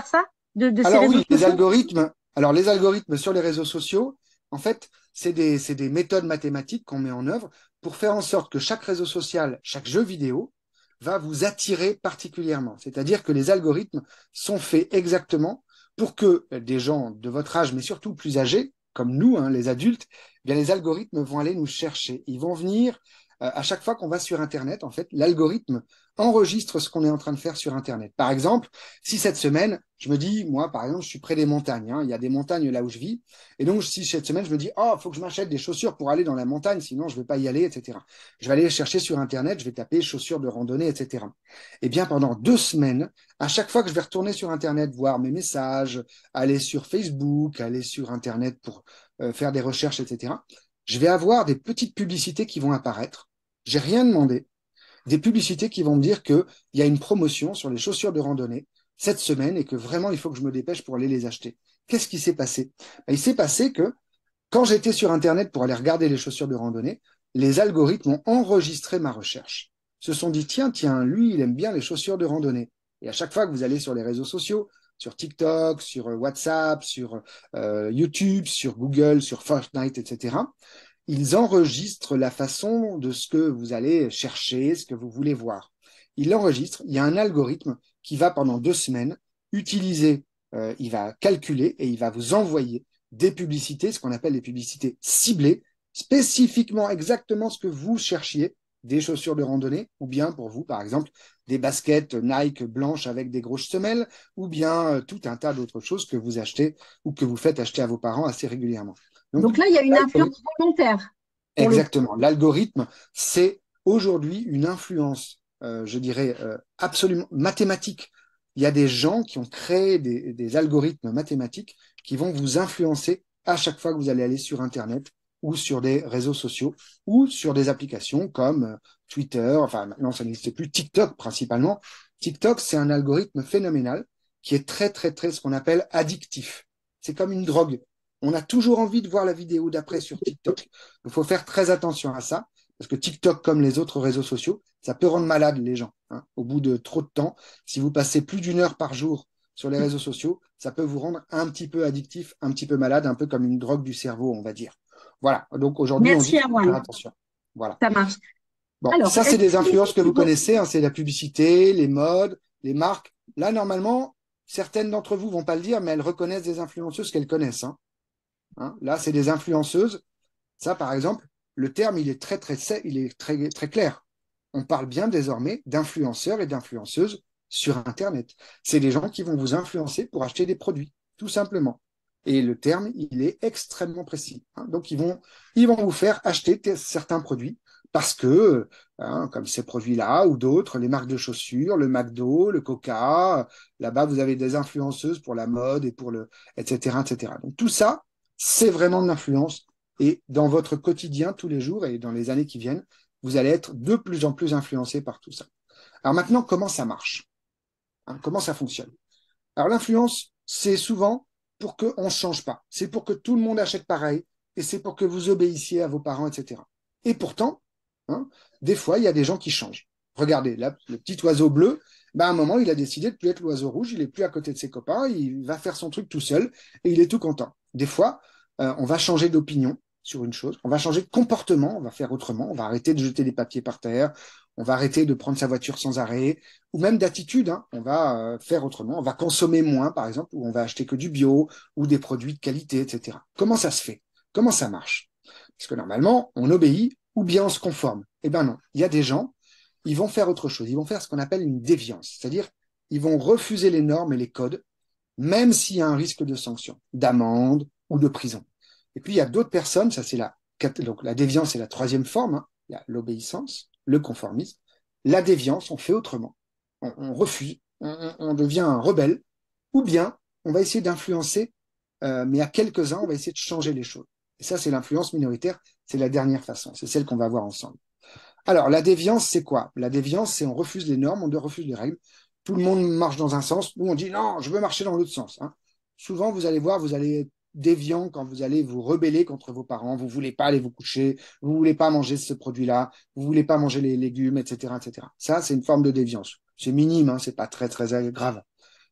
de, de ces Alors réseaux oui, les sociaux? algorithmes, alors les algorithmes sur les réseaux sociaux, en fait, c'est des, c'est des méthodes mathématiques qu'on met en œuvre pour faire en sorte que chaque réseau social, chaque jeu vidéo va vous attirer particulièrement. C'est-à-dire que les algorithmes sont faits exactement pour que des gens de votre âge, mais surtout plus âgés, comme nous, hein, les adultes, eh bien les algorithmes vont aller nous chercher. Ils vont venir euh, à chaque fois qu'on va sur Internet, en fait, l'algorithme enregistre ce qu'on est en train de faire sur Internet. Par exemple, si cette semaine, je me dis, moi, par exemple, je suis près des montagnes, hein, il y a des montagnes là où je vis, et donc si cette semaine, je me dis, oh, il faut que je m'achète des chaussures pour aller dans la montagne, sinon je ne vais pas y aller, et cetera. Je vais aller chercher sur Internet, je vais taper chaussures de randonnée, et cetera. Eh bien, pendant deux semaines, à chaque fois que je vais retourner sur Internet, voir mes messages, aller sur Facebook, aller sur Internet pour euh, faire des recherches, et cetera, je vais avoir des petites publicités qui vont apparaître. J'ai rien demandé, des publicités qui vont me dire qu'il y a une promotion sur les chaussures de randonnée cette semaine et que vraiment il faut que je me dépêche pour aller les acheter. Qu'est-ce qui s'est passé? Ben, il s'est passé que quand j'étais sur Internet pour aller regarder les chaussures de randonnée, les algorithmes ont enregistré ma recherche. Se sont dit, tiens, tiens, lui, il aime bien les chaussures de randonnée. Et à chaque fois que vous allez sur les réseaux sociaux, sur TikTok, sur WhatsApp, sur euh, YouTube, sur Google, sur Fortnite, et cetera, ils enregistrent la façon de ce que vous allez chercher, ce que vous voulez voir. Ils l'enregistrent. Il y a un algorithme qui va pendant deux semaines utiliser, euh, il va calculer et il va vous envoyer des publicités, ce qu'on appelle des publicités ciblées, spécifiquement exactement ce que vous cherchiez, des chaussures de randonnée, ou bien pour vous, par exemple, des baskets Nike blanches avec des grosses semelles, ou bien euh, tout un tas d'autres choses que vous achetez ou que vous faites acheter à vos parents assez régulièrement. Donc, Donc là, il y a une influence volontaire pour le coup. exactement. L'algorithme, c'est aujourd'hui une influence, euh, je dirais, euh, absolument mathématique. Il y a des gens qui ont créé des, des algorithmes mathématiques qui vont vous influencer à chaque fois que vous allez aller sur Internet ou sur des réseaux sociaux ou sur des applications comme euh, Twitter, enfin maintenant ça n'existe plus, TikTok principalement. TikTok, c'est un algorithme phénoménal qui est très, très, très ce qu'on appelle addictif. C'est comme une drogue. On a toujours envie de voir la vidéo d'après sur TikTok. Il faut faire très attention à ça, parce que TikTok, comme les autres réseaux sociaux, ça peut rendre malade les gens. Hein. Au bout de trop de temps, si vous passez plus d'une heure par jour sur les réseaux sociaux, ça peut vous rendre un petit peu addictif, un petit peu malade, un peu comme une drogue du cerveau, on va dire. Voilà. Donc aujourd'hui, on dit Merci qu'il faut faire Erwan, attention. Voilà. ça marche. Bon, Alors, ça, c'est est-ce des influences que que vous connaissez, hein, c'est la publicité, les modes, les marques. Là, normalement, certaines d'entre vous vont pas le dire, mais elles reconnaissent des influenceuses qu'elles connaissent. Hein. Hein. Là, c'est des influenceuses. Ça, par exemple, le terme, il est très, très, il est très, très clair. On parle bien désormais d'influenceurs et d'influenceuses sur Internet. C'est des gens qui vont vous influencer pour acheter des produits, tout simplement. Et le terme, il est extrêmement précis. Hein. Donc, ils vont, ils vont vous faire acheter certains produits parce que, hein, comme ces produits-là ou d'autres, les marques de chaussures, le McDo, le Coca, là-bas, vous avez des influenceuses pour la mode et pour le, et cetera, et cetera. Donc, tout ça, c'est vraiment de l'influence. Et dans votre quotidien, tous les jours et dans les années qui viennent, vous allez être de plus en plus influencé par tout ça. Alors maintenant, comment ça marche? Hein, comment ça fonctionne? Alors l'influence, c'est souvent pour qu'on ne change pas. C'est pour que tout le monde achète pareil et c'est pour que vous obéissiez à vos parents, et cetera. Et pourtant, hein, des fois, il y a des gens qui changent. Regardez, là, le petit oiseau bleu, ben, à un moment, il a décidé de plus être l'oiseau rouge, il est plus à côté de ses copains, il va faire son truc tout seul et il est tout content. Des fois, euh, on va changer d'opinion sur une chose, on va changer de comportement, on va faire autrement, on va arrêter de jeter des papiers par terre, on va arrêter de prendre sa voiture sans arrêt, ou même d'attitude, hein, on va euh, faire autrement, on va consommer moins, par exemple, ou on va acheter que du bio, ou des produits de qualité, et cetera. Comment ça se fait? Comment ça marche? Parce que normalement, on obéit ou bien on se conforme. Eh bien non, il y a des gens, ils vont faire autre chose, ils vont faire ce qu'on appelle une déviance, c'est-à-dire ils vont refuser les normes et les codes, même s'il y a un risque de sanction, d'amende ou de prison. Et puis il y a d'autres personnes, ça c'est la, donc la déviance, c'est la troisième forme, hein, il y a l'obéissance, le conformisme, la déviance, on fait autrement, on, on refuse, on, on, devient un rebelle, ou bien on va essayer d'influencer, euh, mais à quelques-uns, on va essayer de changer les choses. Et ça, c'est l'influence minoritaire, c'est la dernière façon, c'est celle qu'on va voir ensemble. Alors, la déviance, c'est quoi? La déviance, c'est on refuse les normes, on refuse les règles. Tout le monde marche dans un sens. Nous, on dit non, je veux marcher dans l'autre sens. Hein. Souvent, vous allez voir, vous allez être déviant quand vous allez vous rebeller contre vos parents. Vous voulez pas aller vous coucher, vous voulez pas manger ce produit-là, vous voulez pas manger les légumes, et cetera, et cetera. Ça, c'est une forme de déviance. C'est minime, hein, c'est pas très très grave.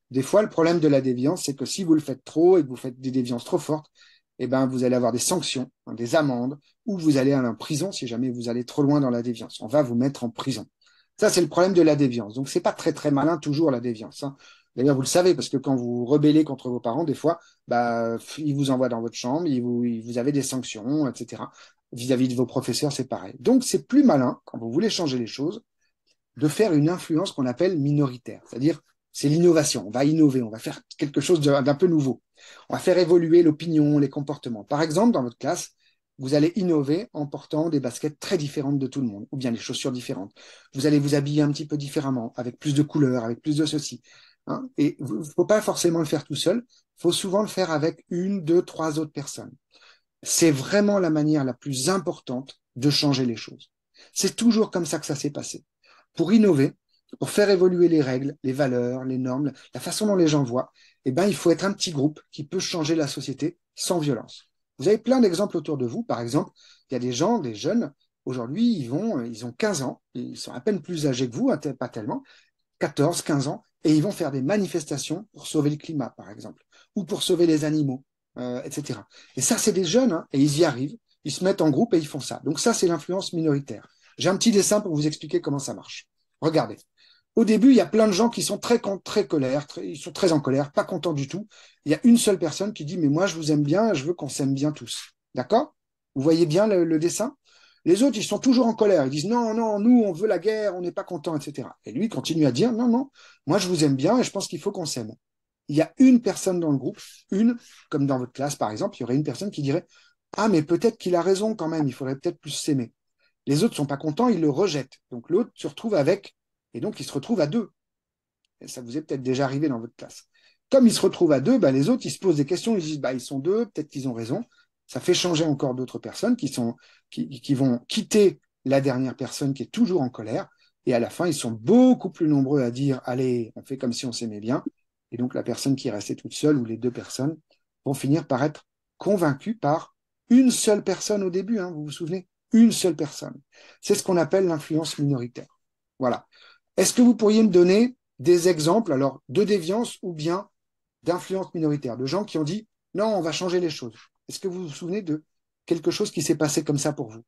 Des fois, le problème de la déviance, c'est que si vous le faites trop et que vous faites des déviances trop fortes, eh ben, vous allez avoir des sanctions, hein, des amendes, ou vous allez aller en prison si jamais vous allez trop loin dans la déviance. On va vous mettre en prison. Ça, c'est le problème de la déviance. Donc, c'est pas très, très malin toujours la déviance, hein. D'ailleurs, vous le savez, parce que quand vous rebellez contre vos parents, des fois, bah, ils vous envoient dans votre chambre, ils vous, ils vous avez des sanctions, et cetera. Vis-à-vis de vos professeurs, c'est pareil. Donc, c'est plus malin, quand vous voulez changer les choses, de faire une influence qu'on appelle minoritaire. C'est-à-dire, c'est l'innovation. On va innover, on va faire quelque chose d'un peu nouveau. On va faire évoluer l'opinion, les comportements. Par exemple, dans votre classe, vous allez innover en portant des baskets très différentes de tout le monde, ou bien des chaussures différentes. Vous allez vous habiller un petit peu différemment, avec plus de couleurs, avec plus de ceci. Hein. Et il ne faut pas forcément le faire tout seul, il faut souvent le faire avec une, deux, trois autres personnes. C'est vraiment la manière la plus importante de changer les choses. C'est toujours comme ça que ça s'est passé. Pour innover, pour faire évoluer les règles, les valeurs, les normes, la façon dont les gens voient, eh ben, il faut être un petit groupe qui peut changer la société sans violence. Vous avez plein d'exemples autour de vous. Par exemple, il y a des gens, des jeunes, aujourd'hui, ils vont, ils ont quinze ans, ils sont à peine plus âgés que vous, pas tellement, quatorze, quinze ans, et ils vont faire des manifestations pour sauver le climat, par exemple, ou pour sauver les animaux, euh, et cetera. Et ça, c'est des jeunes, hein, et ils y arrivent, ils se mettent en groupe et ils font ça. Donc ça, c'est l'influence minoritaire. J'ai un petit dessin pour vous expliquer comment ça marche. Regardez. Au début, il y a plein de gens qui sont très, très colère, très, ils sont très en colère, pas contents du tout. Il y a une seule personne qui dit, mais moi, je vous aime bien, je veux qu'on s'aime bien tous. D'accord? Vous voyez bien le, le dessin? Les autres, ils sont toujours en colère. Ils disent, non, non, nous, on veut la guerre, on n'est pas content, et cetera. Et lui continue à dire, non, non, moi, je vous aime bien et je pense qu'il faut qu'on s'aime. Il y a une personne dans le groupe, une, comme dans votre classe, par exemple, il y aurait une personne qui dirait, ah, mais peut-être qu'il a raison quand même, il faudrait peut-être plus s'aimer. Les autres sont pas contents, ils le rejettent. Donc l'autre se retrouve avec, et donc il se retrouve à deux. Et ça vous est peut-être déjà arrivé dans votre classe. Comme il se retrouve à deux, bah, les autres, ils se posent des questions, ils disent, bah, ils sont deux, peut-être qu'ils ont raison. Ça fait changer encore d'autres personnes qui, sont, qui, qui vont quitter la dernière personne qui est toujours en colère. Et à la fin, ils sont beaucoup plus nombreux à dire, allez, on fait comme si on s'aimait bien. Et donc la personne qui est restée toute seule, ou les deux personnes, vont finir par être convaincues par une seule personne au début, hein, vous vous souvenez? Une seule personne. C'est ce qu'on appelle l'influence minoritaire. Voilà. Est-ce que vous pourriez me donner des exemples, alors, de déviance ou bien d'influence minoritaire, de gens qui ont dit, non, on va changer les choses? Est-ce que vous vous souvenez de quelque chose qui s'est passé comme ça pour vous?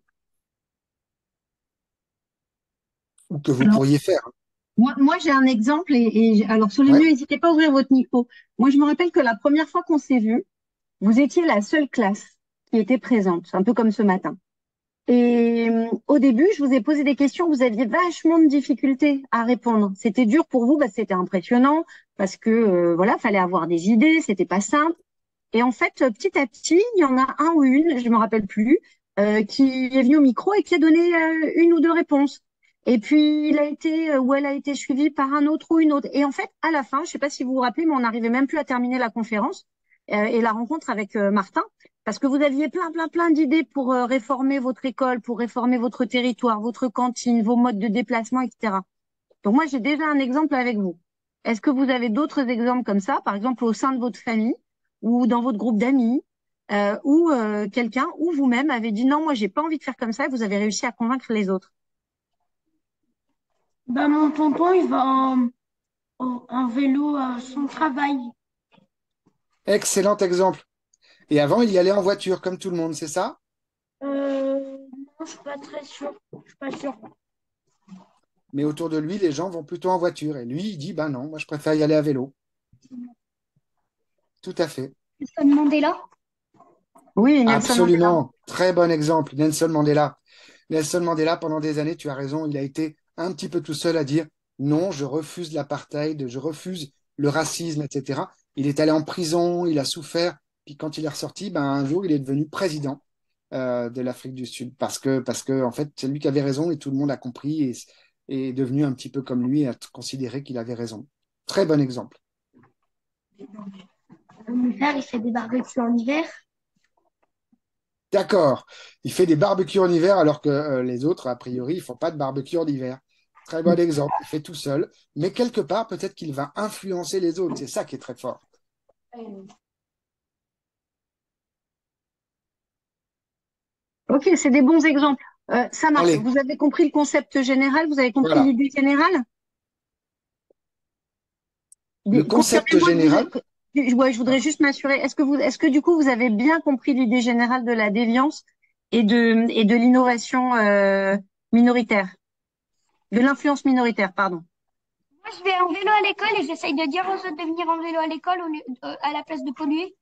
Ou que vous Alors, pourriez faire? moi, moi j'ai un exemple et, et alors sur les Ouais. mieux, n'hésitez pas à ouvrir votre micro. Moi, je me rappelle que la première fois qu'on s'est vu, vous étiez la seule classe qui était présente, un peu comme ce matin. Et euh, au début, je vous ai posé des questions, vous aviez vachement de difficultés à répondre. C'était dur pour vous, parce que c'était impressionnant, parce que euh, voilà, fallait avoir des idées, c'était pas simple. Et en fait, euh, petit à petit, il y en a un ou une, je me rappelle plus, euh, qui est venu au micro et qui a donné euh, une ou deux réponses. Et puis, il a été euh, ou elle a été suivie par un autre ou une autre. Et en fait, à la fin, je sais pas si vous vous rappelez, mais on n'arrivait même plus à terminer la conférence euh, et la rencontre avec euh, Martin, parce que vous aviez plein, plein, plein d'idées pour euh, réformer votre école, pour réformer votre territoire, votre cantine, vos modes de déplacement, et cetera. Donc moi, j'ai déjà un exemple avec vous. Est-ce que vous avez d'autres exemples comme ça, par exemple au sein de votre famille ou dans votre groupe d'amis, euh, où euh, quelqu'un ou vous-même avez dit non, moi, j'ai pas envie de faire comme ça et vous avez réussi à convaincre les autres? Bah, mon tonton, il va en, en- en vélo à son travail. Excellent exemple. Et avant, il y allait en voiture, comme tout le monde, c'est ça? Euh, non, je suis pas très sûre. Je suis pas sûre. Mais autour de lui, les gens vont plutôt en voiture. Et lui, il dit, ben non, moi, je préfère y aller à vélo. Tout à fait. Nelson Mandela? Oui, Nelson Mandela. Absolument. Très bon exemple. Nelson Mandela. Nelson Mandela, pendant des années, tu as raison, il a été un petit peu tout seul à dire non, je refuse l'apartheid, je refuse le racisme, et cetera. Il est allé en prison, il a souffert. Puis quand il est ressorti, ben, un jour, il est devenu président euh, de l'Afrique du Sud parce que, parce que, en fait, c'est lui qui avait raison et tout le monde a compris et et est devenu un petit peu comme lui, à considérer qu'il avait raison. Très bon exemple. Mon père, il fait des barbecues en hiver. D'accord. Il fait des barbecues en hiver alors que euh, les autres, a priori, ils font pas de barbecue en hiver. Très bon exemple. Il fait tout seul, mais quelque part, peut-être qu'il va influencer les autres. C'est ça qui est très fort. Ok, c'est des bons exemples. Euh, ça marche. Allez, Vous avez compris le concept général, vous avez compris voilà. l'idée générale? Le concept Confirmez-moi que général, vous, que- ouais, je voudrais juste m'assurer. Est-ce que vous, est-ce que du coup vous avez bien compris l'idée générale de la déviance et de et de l'innovation euh, minoritaire, de l'influence minoritaire, pardon. Moi, je vais en vélo à l'école et j'essaye de dire aux autres de venir en vélo à l'école au lieu, euh, à la place de polluer.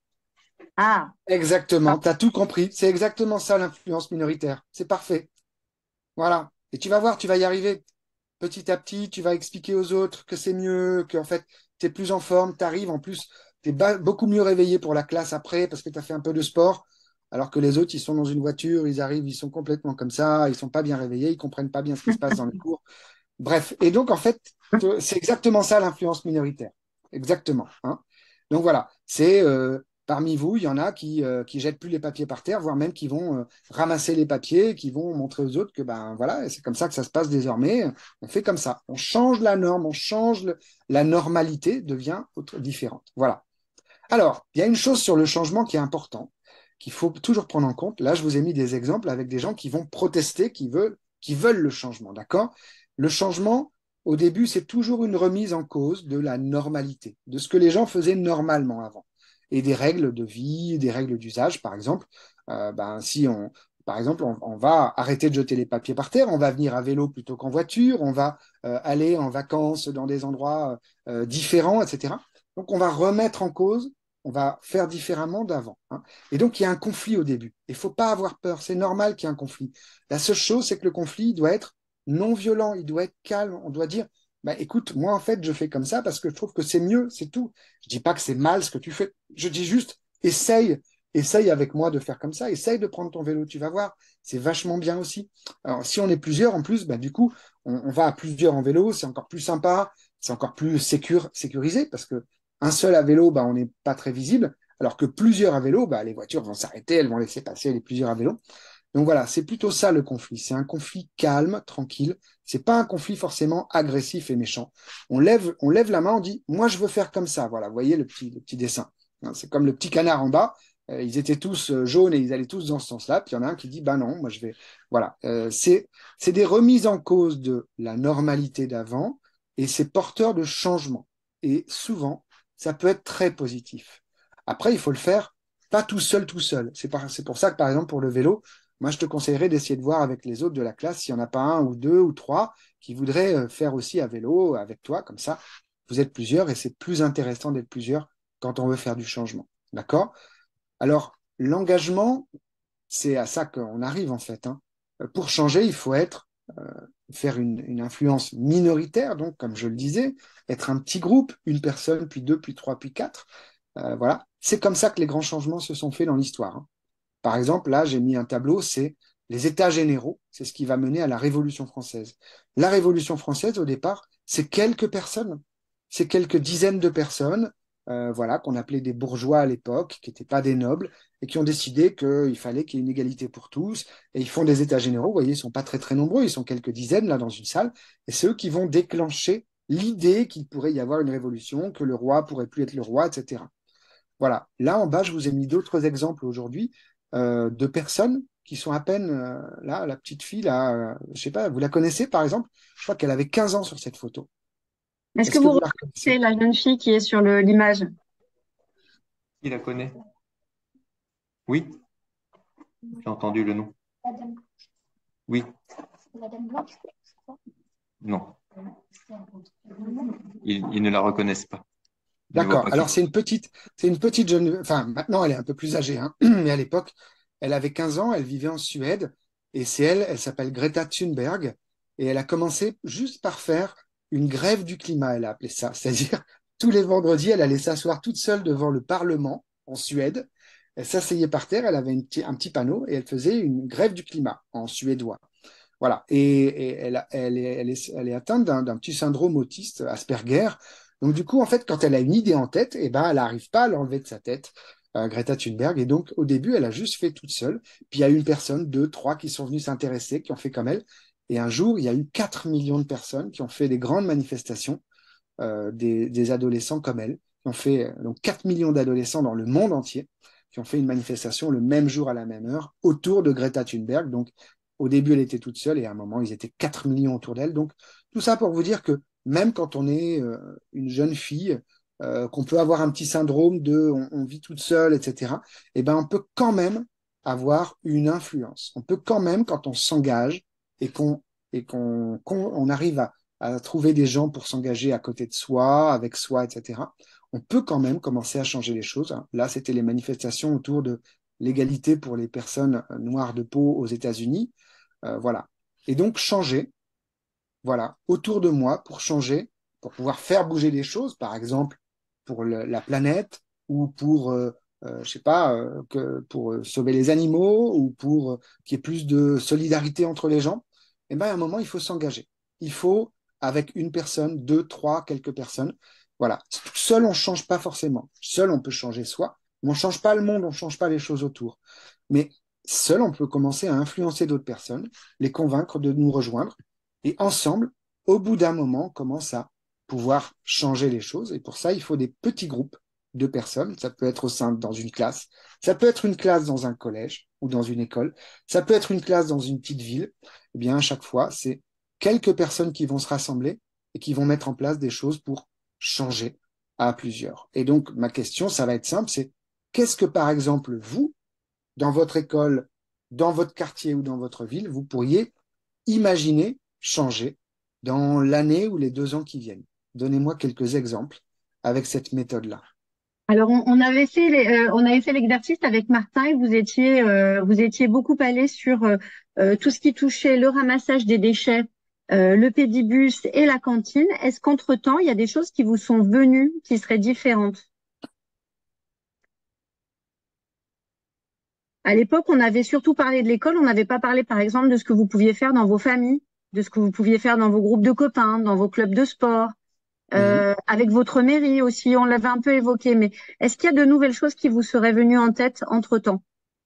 Ah, exactement, tu as tout compris. C'est exactement ça l'influence minoritaire. C'est parfait. Voilà. Et tu vas voir, tu vas y arriver. Petit à petit, tu vas expliquer aux autres que c'est mieux, qu'en fait, tu es plus en forme, tu arrives, en plus, tu es beaucoup mieux réveillé pour la classe après parce que tu as fait un peu de sport, alors que les autres, ils sont dans une voiture, ils arrivent, ils sont complètement comme ça, ils sont pas bien réveillés, ils comprennent pas bien ce qui se passe dans les cours. Bref, et donc en fait, te- c'est exactement ça l'influence minoritaire. Exactement. Hein. Donc voilà, c'est euh, parmi vous, il y en a qui euh, qui jettent plus les papiers par terre, voire même qui vont euh, ramasser les papiers, qui vont montrer aux autres que ben voilà, c'est comme ça que ça se passe désormais. On fait comme ça, on change la norme, on change le- la normalité devient autre, différente. Voilà. Alors, il y a une chose sur le changement qui est important, qu'il faut toujours prendre en compte. Là, je vous ai mis des exemples avec des gens qui vont protester, qui veulent, qui veulent le changement, d'accord? Le changement, au début, c'est toujours une remise en cause de la normalité, de ce que les gens faisaient normalement avant, et des règles de vie, des règles d'usage, par exemple. Euh, ben, si on, par exemple, on, on va arrêter de jeter les papiers par terre, on va venir à vélo plutôt qu'en voiture, on va euh, aller en vacances dans des endroits euh, différents, et cetera. Donc, on va remettre en cause, on va faire différemment d'avant. Hein. Et donc, il y a un conflit au début. Il ne faut pas avoir peur, c'est normal qu'il y ait un conflit. La seule chose, c'est que le conflit il doit être non violent, il doit être calme. On doit dire, bah, écoute, moi, en fait, je fais comme ça parce que je trouve que c'est mieux, c'est tout. Je dis pas que c'est mal ce que tu fais. Je dis juste, essaye, essaye avec moi de faire comme ça. Essaye de prendre ton vélo, tu vas voir. C'est vachement bien aussi. Alors, si on est plusieurs, en plus, bah, du coup, on, on va à plusieurs en vélo, c'est encore plus sympa, c'est encore plus sécur, sécurisé parce que un seul à vélo, bah, on n'est pas très visible, alors que plusieurs à vélo, bah, les voitures vont s'arrêter, elles vont laisser passer les plusieurs à vélo. Donc voilà, c'est plutôt ça le conflit. C'est un conflit calme, tranquille. C'est pas un conflit forcément agressif et méchant. On lève, on lève la main, on dit, moi je veux faire comme ça. Voilà, vous voyez le petit, le petit dessin. Hein, c'est comme le petit canard en bas. Euh, ils étaient tous euh, jaunes et ils allaient tous dans ce sens-là. Puis il y en a un qui dit, bah non, moi je vais. Voilà, euh, c'est, c'est des remises en cause de la normalité d'avant et c'est porteur de changement. Et souvent, ça peut être très positif. Après, il faut le faire pas tout seul, tout seul. C'est par- c'est pour ça que, par exemple, pour le vélo, moi, je te conseillerais d'essayer de voir avec les autres de la classe s'il n'y en a pas un ou deux ou trois qui voudraient euh, faire aussi à vélo avec toi. Comme ça, vous êtes plusieurs et c'est plus intéressant d'être plusieurs quand on veut faire du changement. D'accord? Alors, l'engagement, c'est à ça qu'on arrive en fait. Hein. Euh, Pour changer, il faut être, euh, faire une, une influence minoritaire, donc comme je le disais, être un petit groupe, une personne, puis deux, puis trois, puis quatre. Euh, voilà. C'est comme ça que les grands changements se sont faits dans l'histoire. Hein. Par exemple, là, j'ai mis un tableau, c'est les États généraux, c'est ce qui va mener à la Révolution française. La Révolution française, au départ, c'est quelques personnes, c'est quelques dizaines de personnes, euh, voilà, qu'on appelait des bourgeois à l'époque, qui n'étaient pas des nobles, et qui ont décidé qu'il fallait qu'il y ait une égalité pour tous, et ils font des États généraux, vous voyez, ils sont pas très très nombreux, ils sont quelques dizaines là dans une salle, et c'est eux qui vont déclencher l'idée qu'il pourrait y avoir une révolution, que le roi pourrait plus être le roi, et cetera. Voilà. Là, en bas, je vous ai mis d'autres exemples aujourd'hui euh, de personnes qui sont à peine euh, là, la petite fille, là, euh, je sais pas, vous la connaissez par exemple? Je crois qu'elle avait quinze ans sur cette photo. est-ce que Est-ce que vous vous la reconnaissez reconnaissez? la jeune fille qui est sur le- l'image? Qui la connaît? Oui, j'ai entendu le nom. Oui, non, ils, ils ne la reconnaissent pas. Ils ne voient D'accord. pas qui Alors, c'est c'est. une petite, c'est une petite jeune, enfin, maintenant, elle est un peu plus âgée, hein, mais à l'époque, elle avait quinze ans, elle vivait en Suède, et c'est elle, elle s'appelle Greta Thunberg, et elle a commencé juste par faire une grève du climat, elle a appelé ça. C'est-à-dire, tous les vendredis, elle allait s'asseoir toute seule devant le Parlement en Suède, elle s'asseyait par terre, elle avait une petit- un petit panneau, et elle faisait une grève du climat en suédois. Voilà. Et, et elle, a- elle est, elle est, elle est atteinte d'un d'un petit syndrome autiste, Asperger. Donc, du coup, en fait, quand elle a une idée en tête, eh ben, elle n'arrive pas à l'enlever de sa tête, euh, Greta Thunberg. Et donc, au début, elle a juste fait toute seule. Puis, il y a une personne, deux, trois qui sont venus s'intéresser, qui ont fait comme elle. Et un jour, il y a eu quatre millions de personnes qui ont fait des grandes manifestations, euh, des, des adolescents comme elle, qui ont fait euh, donc quatre millions d'adolescents dans le monde entier, qui ont fait une manifestation le même jour à la même heure autour de Greta Thunberg. Donc, au début, elle était toute seule et à un moment, ils étaient quatre millions autour d'elle. Donc, tout ça pour vous dire que même quand on est euh, une jeune fille, euh, qu'on peut avoir un petit syndrome de on, on vit toute seule, et cetera, eh ben, on peut quand même avoir une influence. On peut quand même, quand on s'engage et qu'on et qu'on qu'on on arrive à, à trouver des gens pour s'engager à côté de soi, avec soi, et cetera, on peut quand même commencer à changer les choses. Là, c'était les manifestations autour de l'égalité pour les personnes noires de peau aux États-Unis. Euh, voilà. Et donc, changer, voilà, autour de moi pour changer, pour pouvoir faire bouger les choses, par exemple, pour le- la planète ou pour, euh, euh, je sais pas, euh, que, pour euh, sauver les animaux ou pour euh, qu'il y ait plus de solidarité entre les gens. Eh bien, à un moment, il faut s'engager. Il faut, avec une personne, deux, trois, quelques personnes. Voilà. Seul, on ne change pas forcément. Seul, on peut changer soi, mais on ne change pas le monde, on ne change pas les choses autour. Mais seul, on peut commencer à influencer d'autres personnes, les convaincre de nous rejoindre. Et ensemble, au bout d'un moment, on commence à pouvoir changer les choses. Et pour ça, il faut des petits groupes de personnes. Ça peut être au sein dans une classe, ça peut être une classe dans un collège ou dans une école, ça peut être une classe dans une petite ville. Eh bien, à chaque fois, c'est quelques personnes qui vont se rassembler et qui vont mettre en place des choses pour changer à plusieurs. Et donc, ma question, ça va être simple, c'est qu'est-ce que, par exemple, vous, dans votre école, dans votre quartier ou dans votre ville, vous pourriez imaginer changer dans l'année ou les deux ans qui viennent? Donnez-moi quelques exemples avec cette méthode-là. Alors, on, on avait fait les- euh, on avait fait l'exercice avec Martin et vous étiez, euh, vous étiez beaucoup allé sur euh, euh, tout ce qui touchait le ramassage des déchets, euh, le pédibus et la cantine. Est-ce qu'entre-temps, il y a des choses qui vous sont venues qui seraient différentes? À l'époque, on avait surtout parlé de l'école, on n'avait pas parlé, par exemple, de ce que vous pouviez faire dans vos familles, de ce que vous pouviez faire dans vos groupes de copains, dans vos clubs de sport, Mhm. euh, avec votre mairie aussi, on l'avait un peu évoqué, mais est-ce qu'il y a de nouvelles choses qui vous seraient venues en tête entre-temps?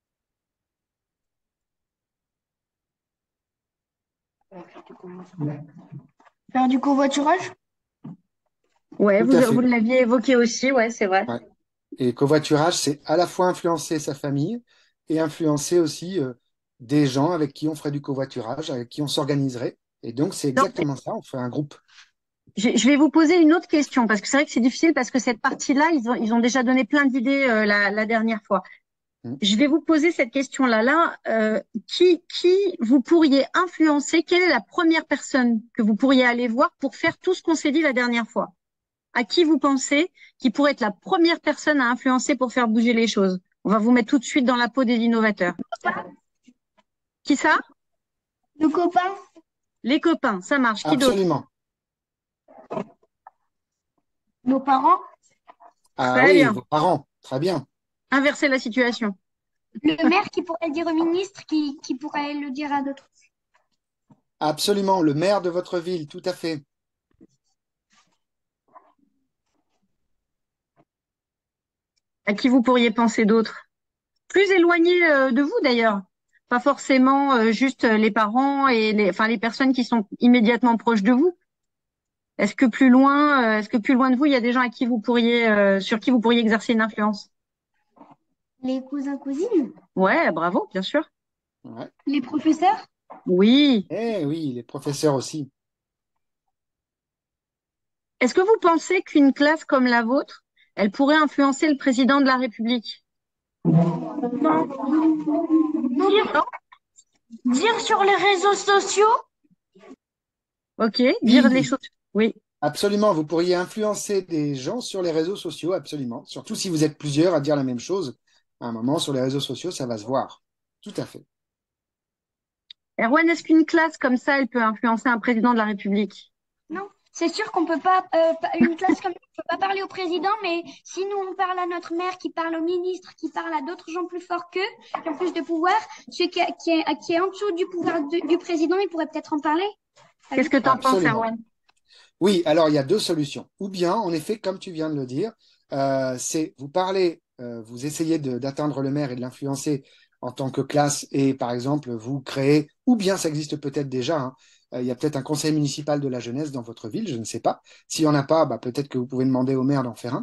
Faire du covoiturage? Ouais, Tout vous, à vous fait. l'aviez évoqué aussi, ouais, c'est vrai. Ouais. Et covoiturage, c'est à la fois influencer sa famille et influencer aussi euh, des gens avec qui on ferait du covoiturage, avec qui on s'organiserait. Et donc, c'est Donc, exactement ça, on fait un groupe. je, je vais vous poser une autre question, parce que c'est vrai que c'est difficile, parce que cette partie-là, ils ont, ils ont déjà donné plein d'idées euh, la, la dernière fois. Mhm. Je vais vous poser cette question-là. Là, euh, qui, qui vous pourriez influencer? Quelle est la première personne que vous pourriez aller voir pour faire tout ce qu'on s'est dit la dernière fois? À qui vous pensez qui pourrait être la première personne à influencer pour faire bouger les choses? On va vous mettre tout de suite dans la peau des innovateurs. Qui ça? Nos copains? Les copains, ça marche. Qui d'autre? Absolument. Nos parents? Ah Très oui, bien. vos parents, très bien. Inverser la situation. Le maire qui pourrait le dire au ministre, qui, qui pourrait le dire à d'autres. Absolument, le maire de votre ville, tout à fait. À qui vous pourriez penser d'autres? Plus éloignés euh, de vous d'ailleurs. Pas forcément euh, juste euh, les parents et les, enfin les personnes qui sont immédiatement proches de vous. Est-ce que plus loin, euh, est-ce que plus loin de vous, il y a des gens à qui vous pourriez, euh, sur qui vous pourriez exercer une influence? Les cousins, cousines? Ouais, bravo, bien sûr. Ouais. Les professeurs? Oui. Eh oui, les professeurs aussi. Est-ce que vous pensez qu'une classe comme la vôtre, elle pourrait influencer le président de la République? Dire, dire sur les réseaux sociaux? Ok, dire les Oui, choses. Oui. absolument. Vous pourriez influencer des gens sur les réseaux sociaux, absolument. Surtout si vous êtes plusieurs à dire la même chose. À un moment, sur les réseaux sociaux, ça va se voir. Tout à fait. Erwan, est-ce qu'une classe comme ça, elle peut influencer un président de la République? Non, c'est sûr qu'on peut pas, euh, pas- une classe comme ça, on peut pas parler au président, mais si nous on parle à notre maire, qui parle au ministre, qui parle à d'autres gens plus forts qu'eux, qui ont plus de pouvoir, celui qui, qui est, qui est en dessous du pouvoir du, du président, il pourrait peut-être en parler. Pas Qu'est-ce lui. que tu en penses, Absolument. Erwan? Oui, alors il y a deux solutions. Ou bien, en effet, comme tu viens de le dire, euh, c'est vous parlez, euh, vous essayez de- d'atteindre le maire et de l'influencer en tant que classe et par exemple vous créez, ou bien ça existe peut-être déjà, hein, euh, il y a peut-être un conseil municipal de la jeunesse dans votre ville, je ne sais pas. S'il n'y en a pas, bah, peut-être que vous pouvez demander au maire d'en faire un.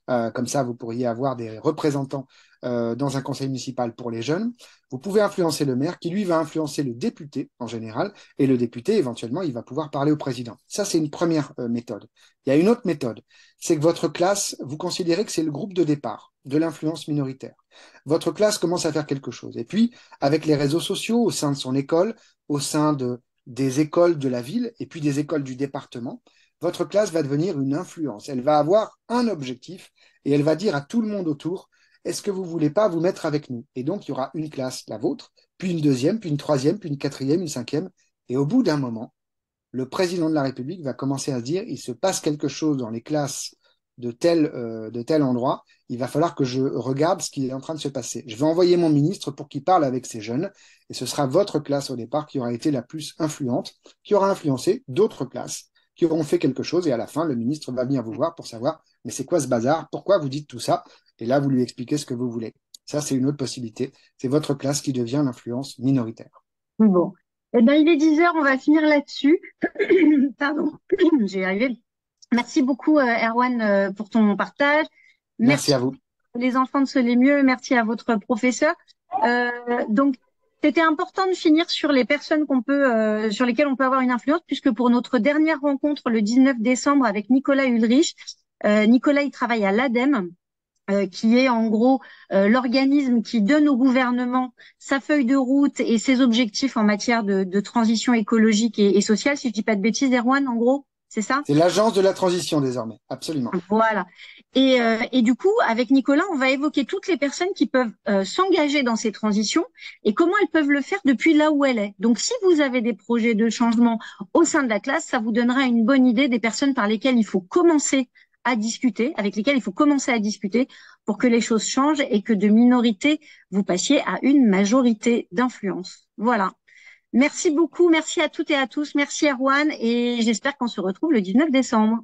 Euh, comme ça, vous pourriez avoir des représentants euh, dans un conseil municipal pour les jeunes. Vous pouvez influencer le maire qui, lui, va influencer le député en général. Et le député, éventuellement, il va pouvoir parler au président. Ça, c'est une première euh, méthode. Il y a une autre méthode. C'est que votre classe, vous considérez que c'est le groupe de départ de l'influence minoritaire. Votre classe commence à faire quelque chose. Et puis, avec les réseaux sociaux, au sein de son école, au sein de, des écoles de la ville et puis des écoles du département, votre classe va devenir une influence. Elle va avoir un objectif et elle va dire à tout le monde autour, est-ce que vous voulez pas vous mettre avec nous? Et donc, il y aura une classe, la vôtre, puis une deuxième, puis une troisième, puis une quatrième, une cinquième. Et au bout d'un moment, le président de la République va commencer à se dire, il se passe quelque chose dans les classes de tel, euh, de tel endroit, il va falloir que je regarde ce qui est en train de se passer. Je vais envoyer mon ministre pour qu'il parle avec ces jeunes, et ce sera votre classe au départ qui aura été la plus influente, qui aura influencé d'autres classes, qui auront fait quelque chose, et à la fin, le ministre va venir vous voir pour savoir, mais c'est quoi ce bazar? Pourquoi vous dites tout ça? Et là, vous lui expliquez ce que vous voulez. Ça, c'est une autre possibilité. C'est votre classe qui devient l'influence minoritaire. Bon. Eh ben, il est dix heures, on va finir là-dessus. Pardon, j'ai arrivé. Merci beaucoup, euh, Erwan, euh, pour ton partage. Merci Merci à vous. les enfants de Soleil-Mieux. Merci à votre professeur. Euh, donc, c'était important de finir sur les personnes qu'on peut, euh, sur lesquelles on peut avoir une influence, puisque pour notre dernière rencontre le dix-neuf décembre avec Nicolas Ulrich, euh, Nicolas, il travaille à l'ADEME. Euh, qui est en gros euh, l'organisme qui donne au gouvernement sa feuille de route et ses objectifs en matière de, de transition écologique et, et sociale, si je dis pas de bêtises, Erwan, en gros, c'est ça? C'est l'agence de la transition désormais, absolument. Voilà. Et, euh, et du coup, avec Nicolas, on va évoquer toutes les personnes qui peuvent euh, s'engager dans ces transitions et comment elles peuvent le faire depuis là où elle est. Donc, si vous avez des projets de changement au sein de la classe, ça vous donnera une bonne idée des personnes par lesquelles il faut commencer à discuter, avec lesquelles il faut commencer à discuter pour que les choses changent et que de minorité, vous passiez à une majorité d'influence. Voilà. Merci beaucoup. Merci à toutes et à tous. Merci Erwan et j'espère qu'on se retrouve le dix-neuf décembre.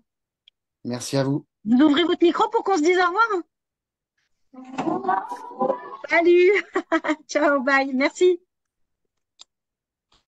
Merci à vous. Vous ouvrez votre micro pour qu'on se dise au revoir. Salut. Ciao, bye. Merci.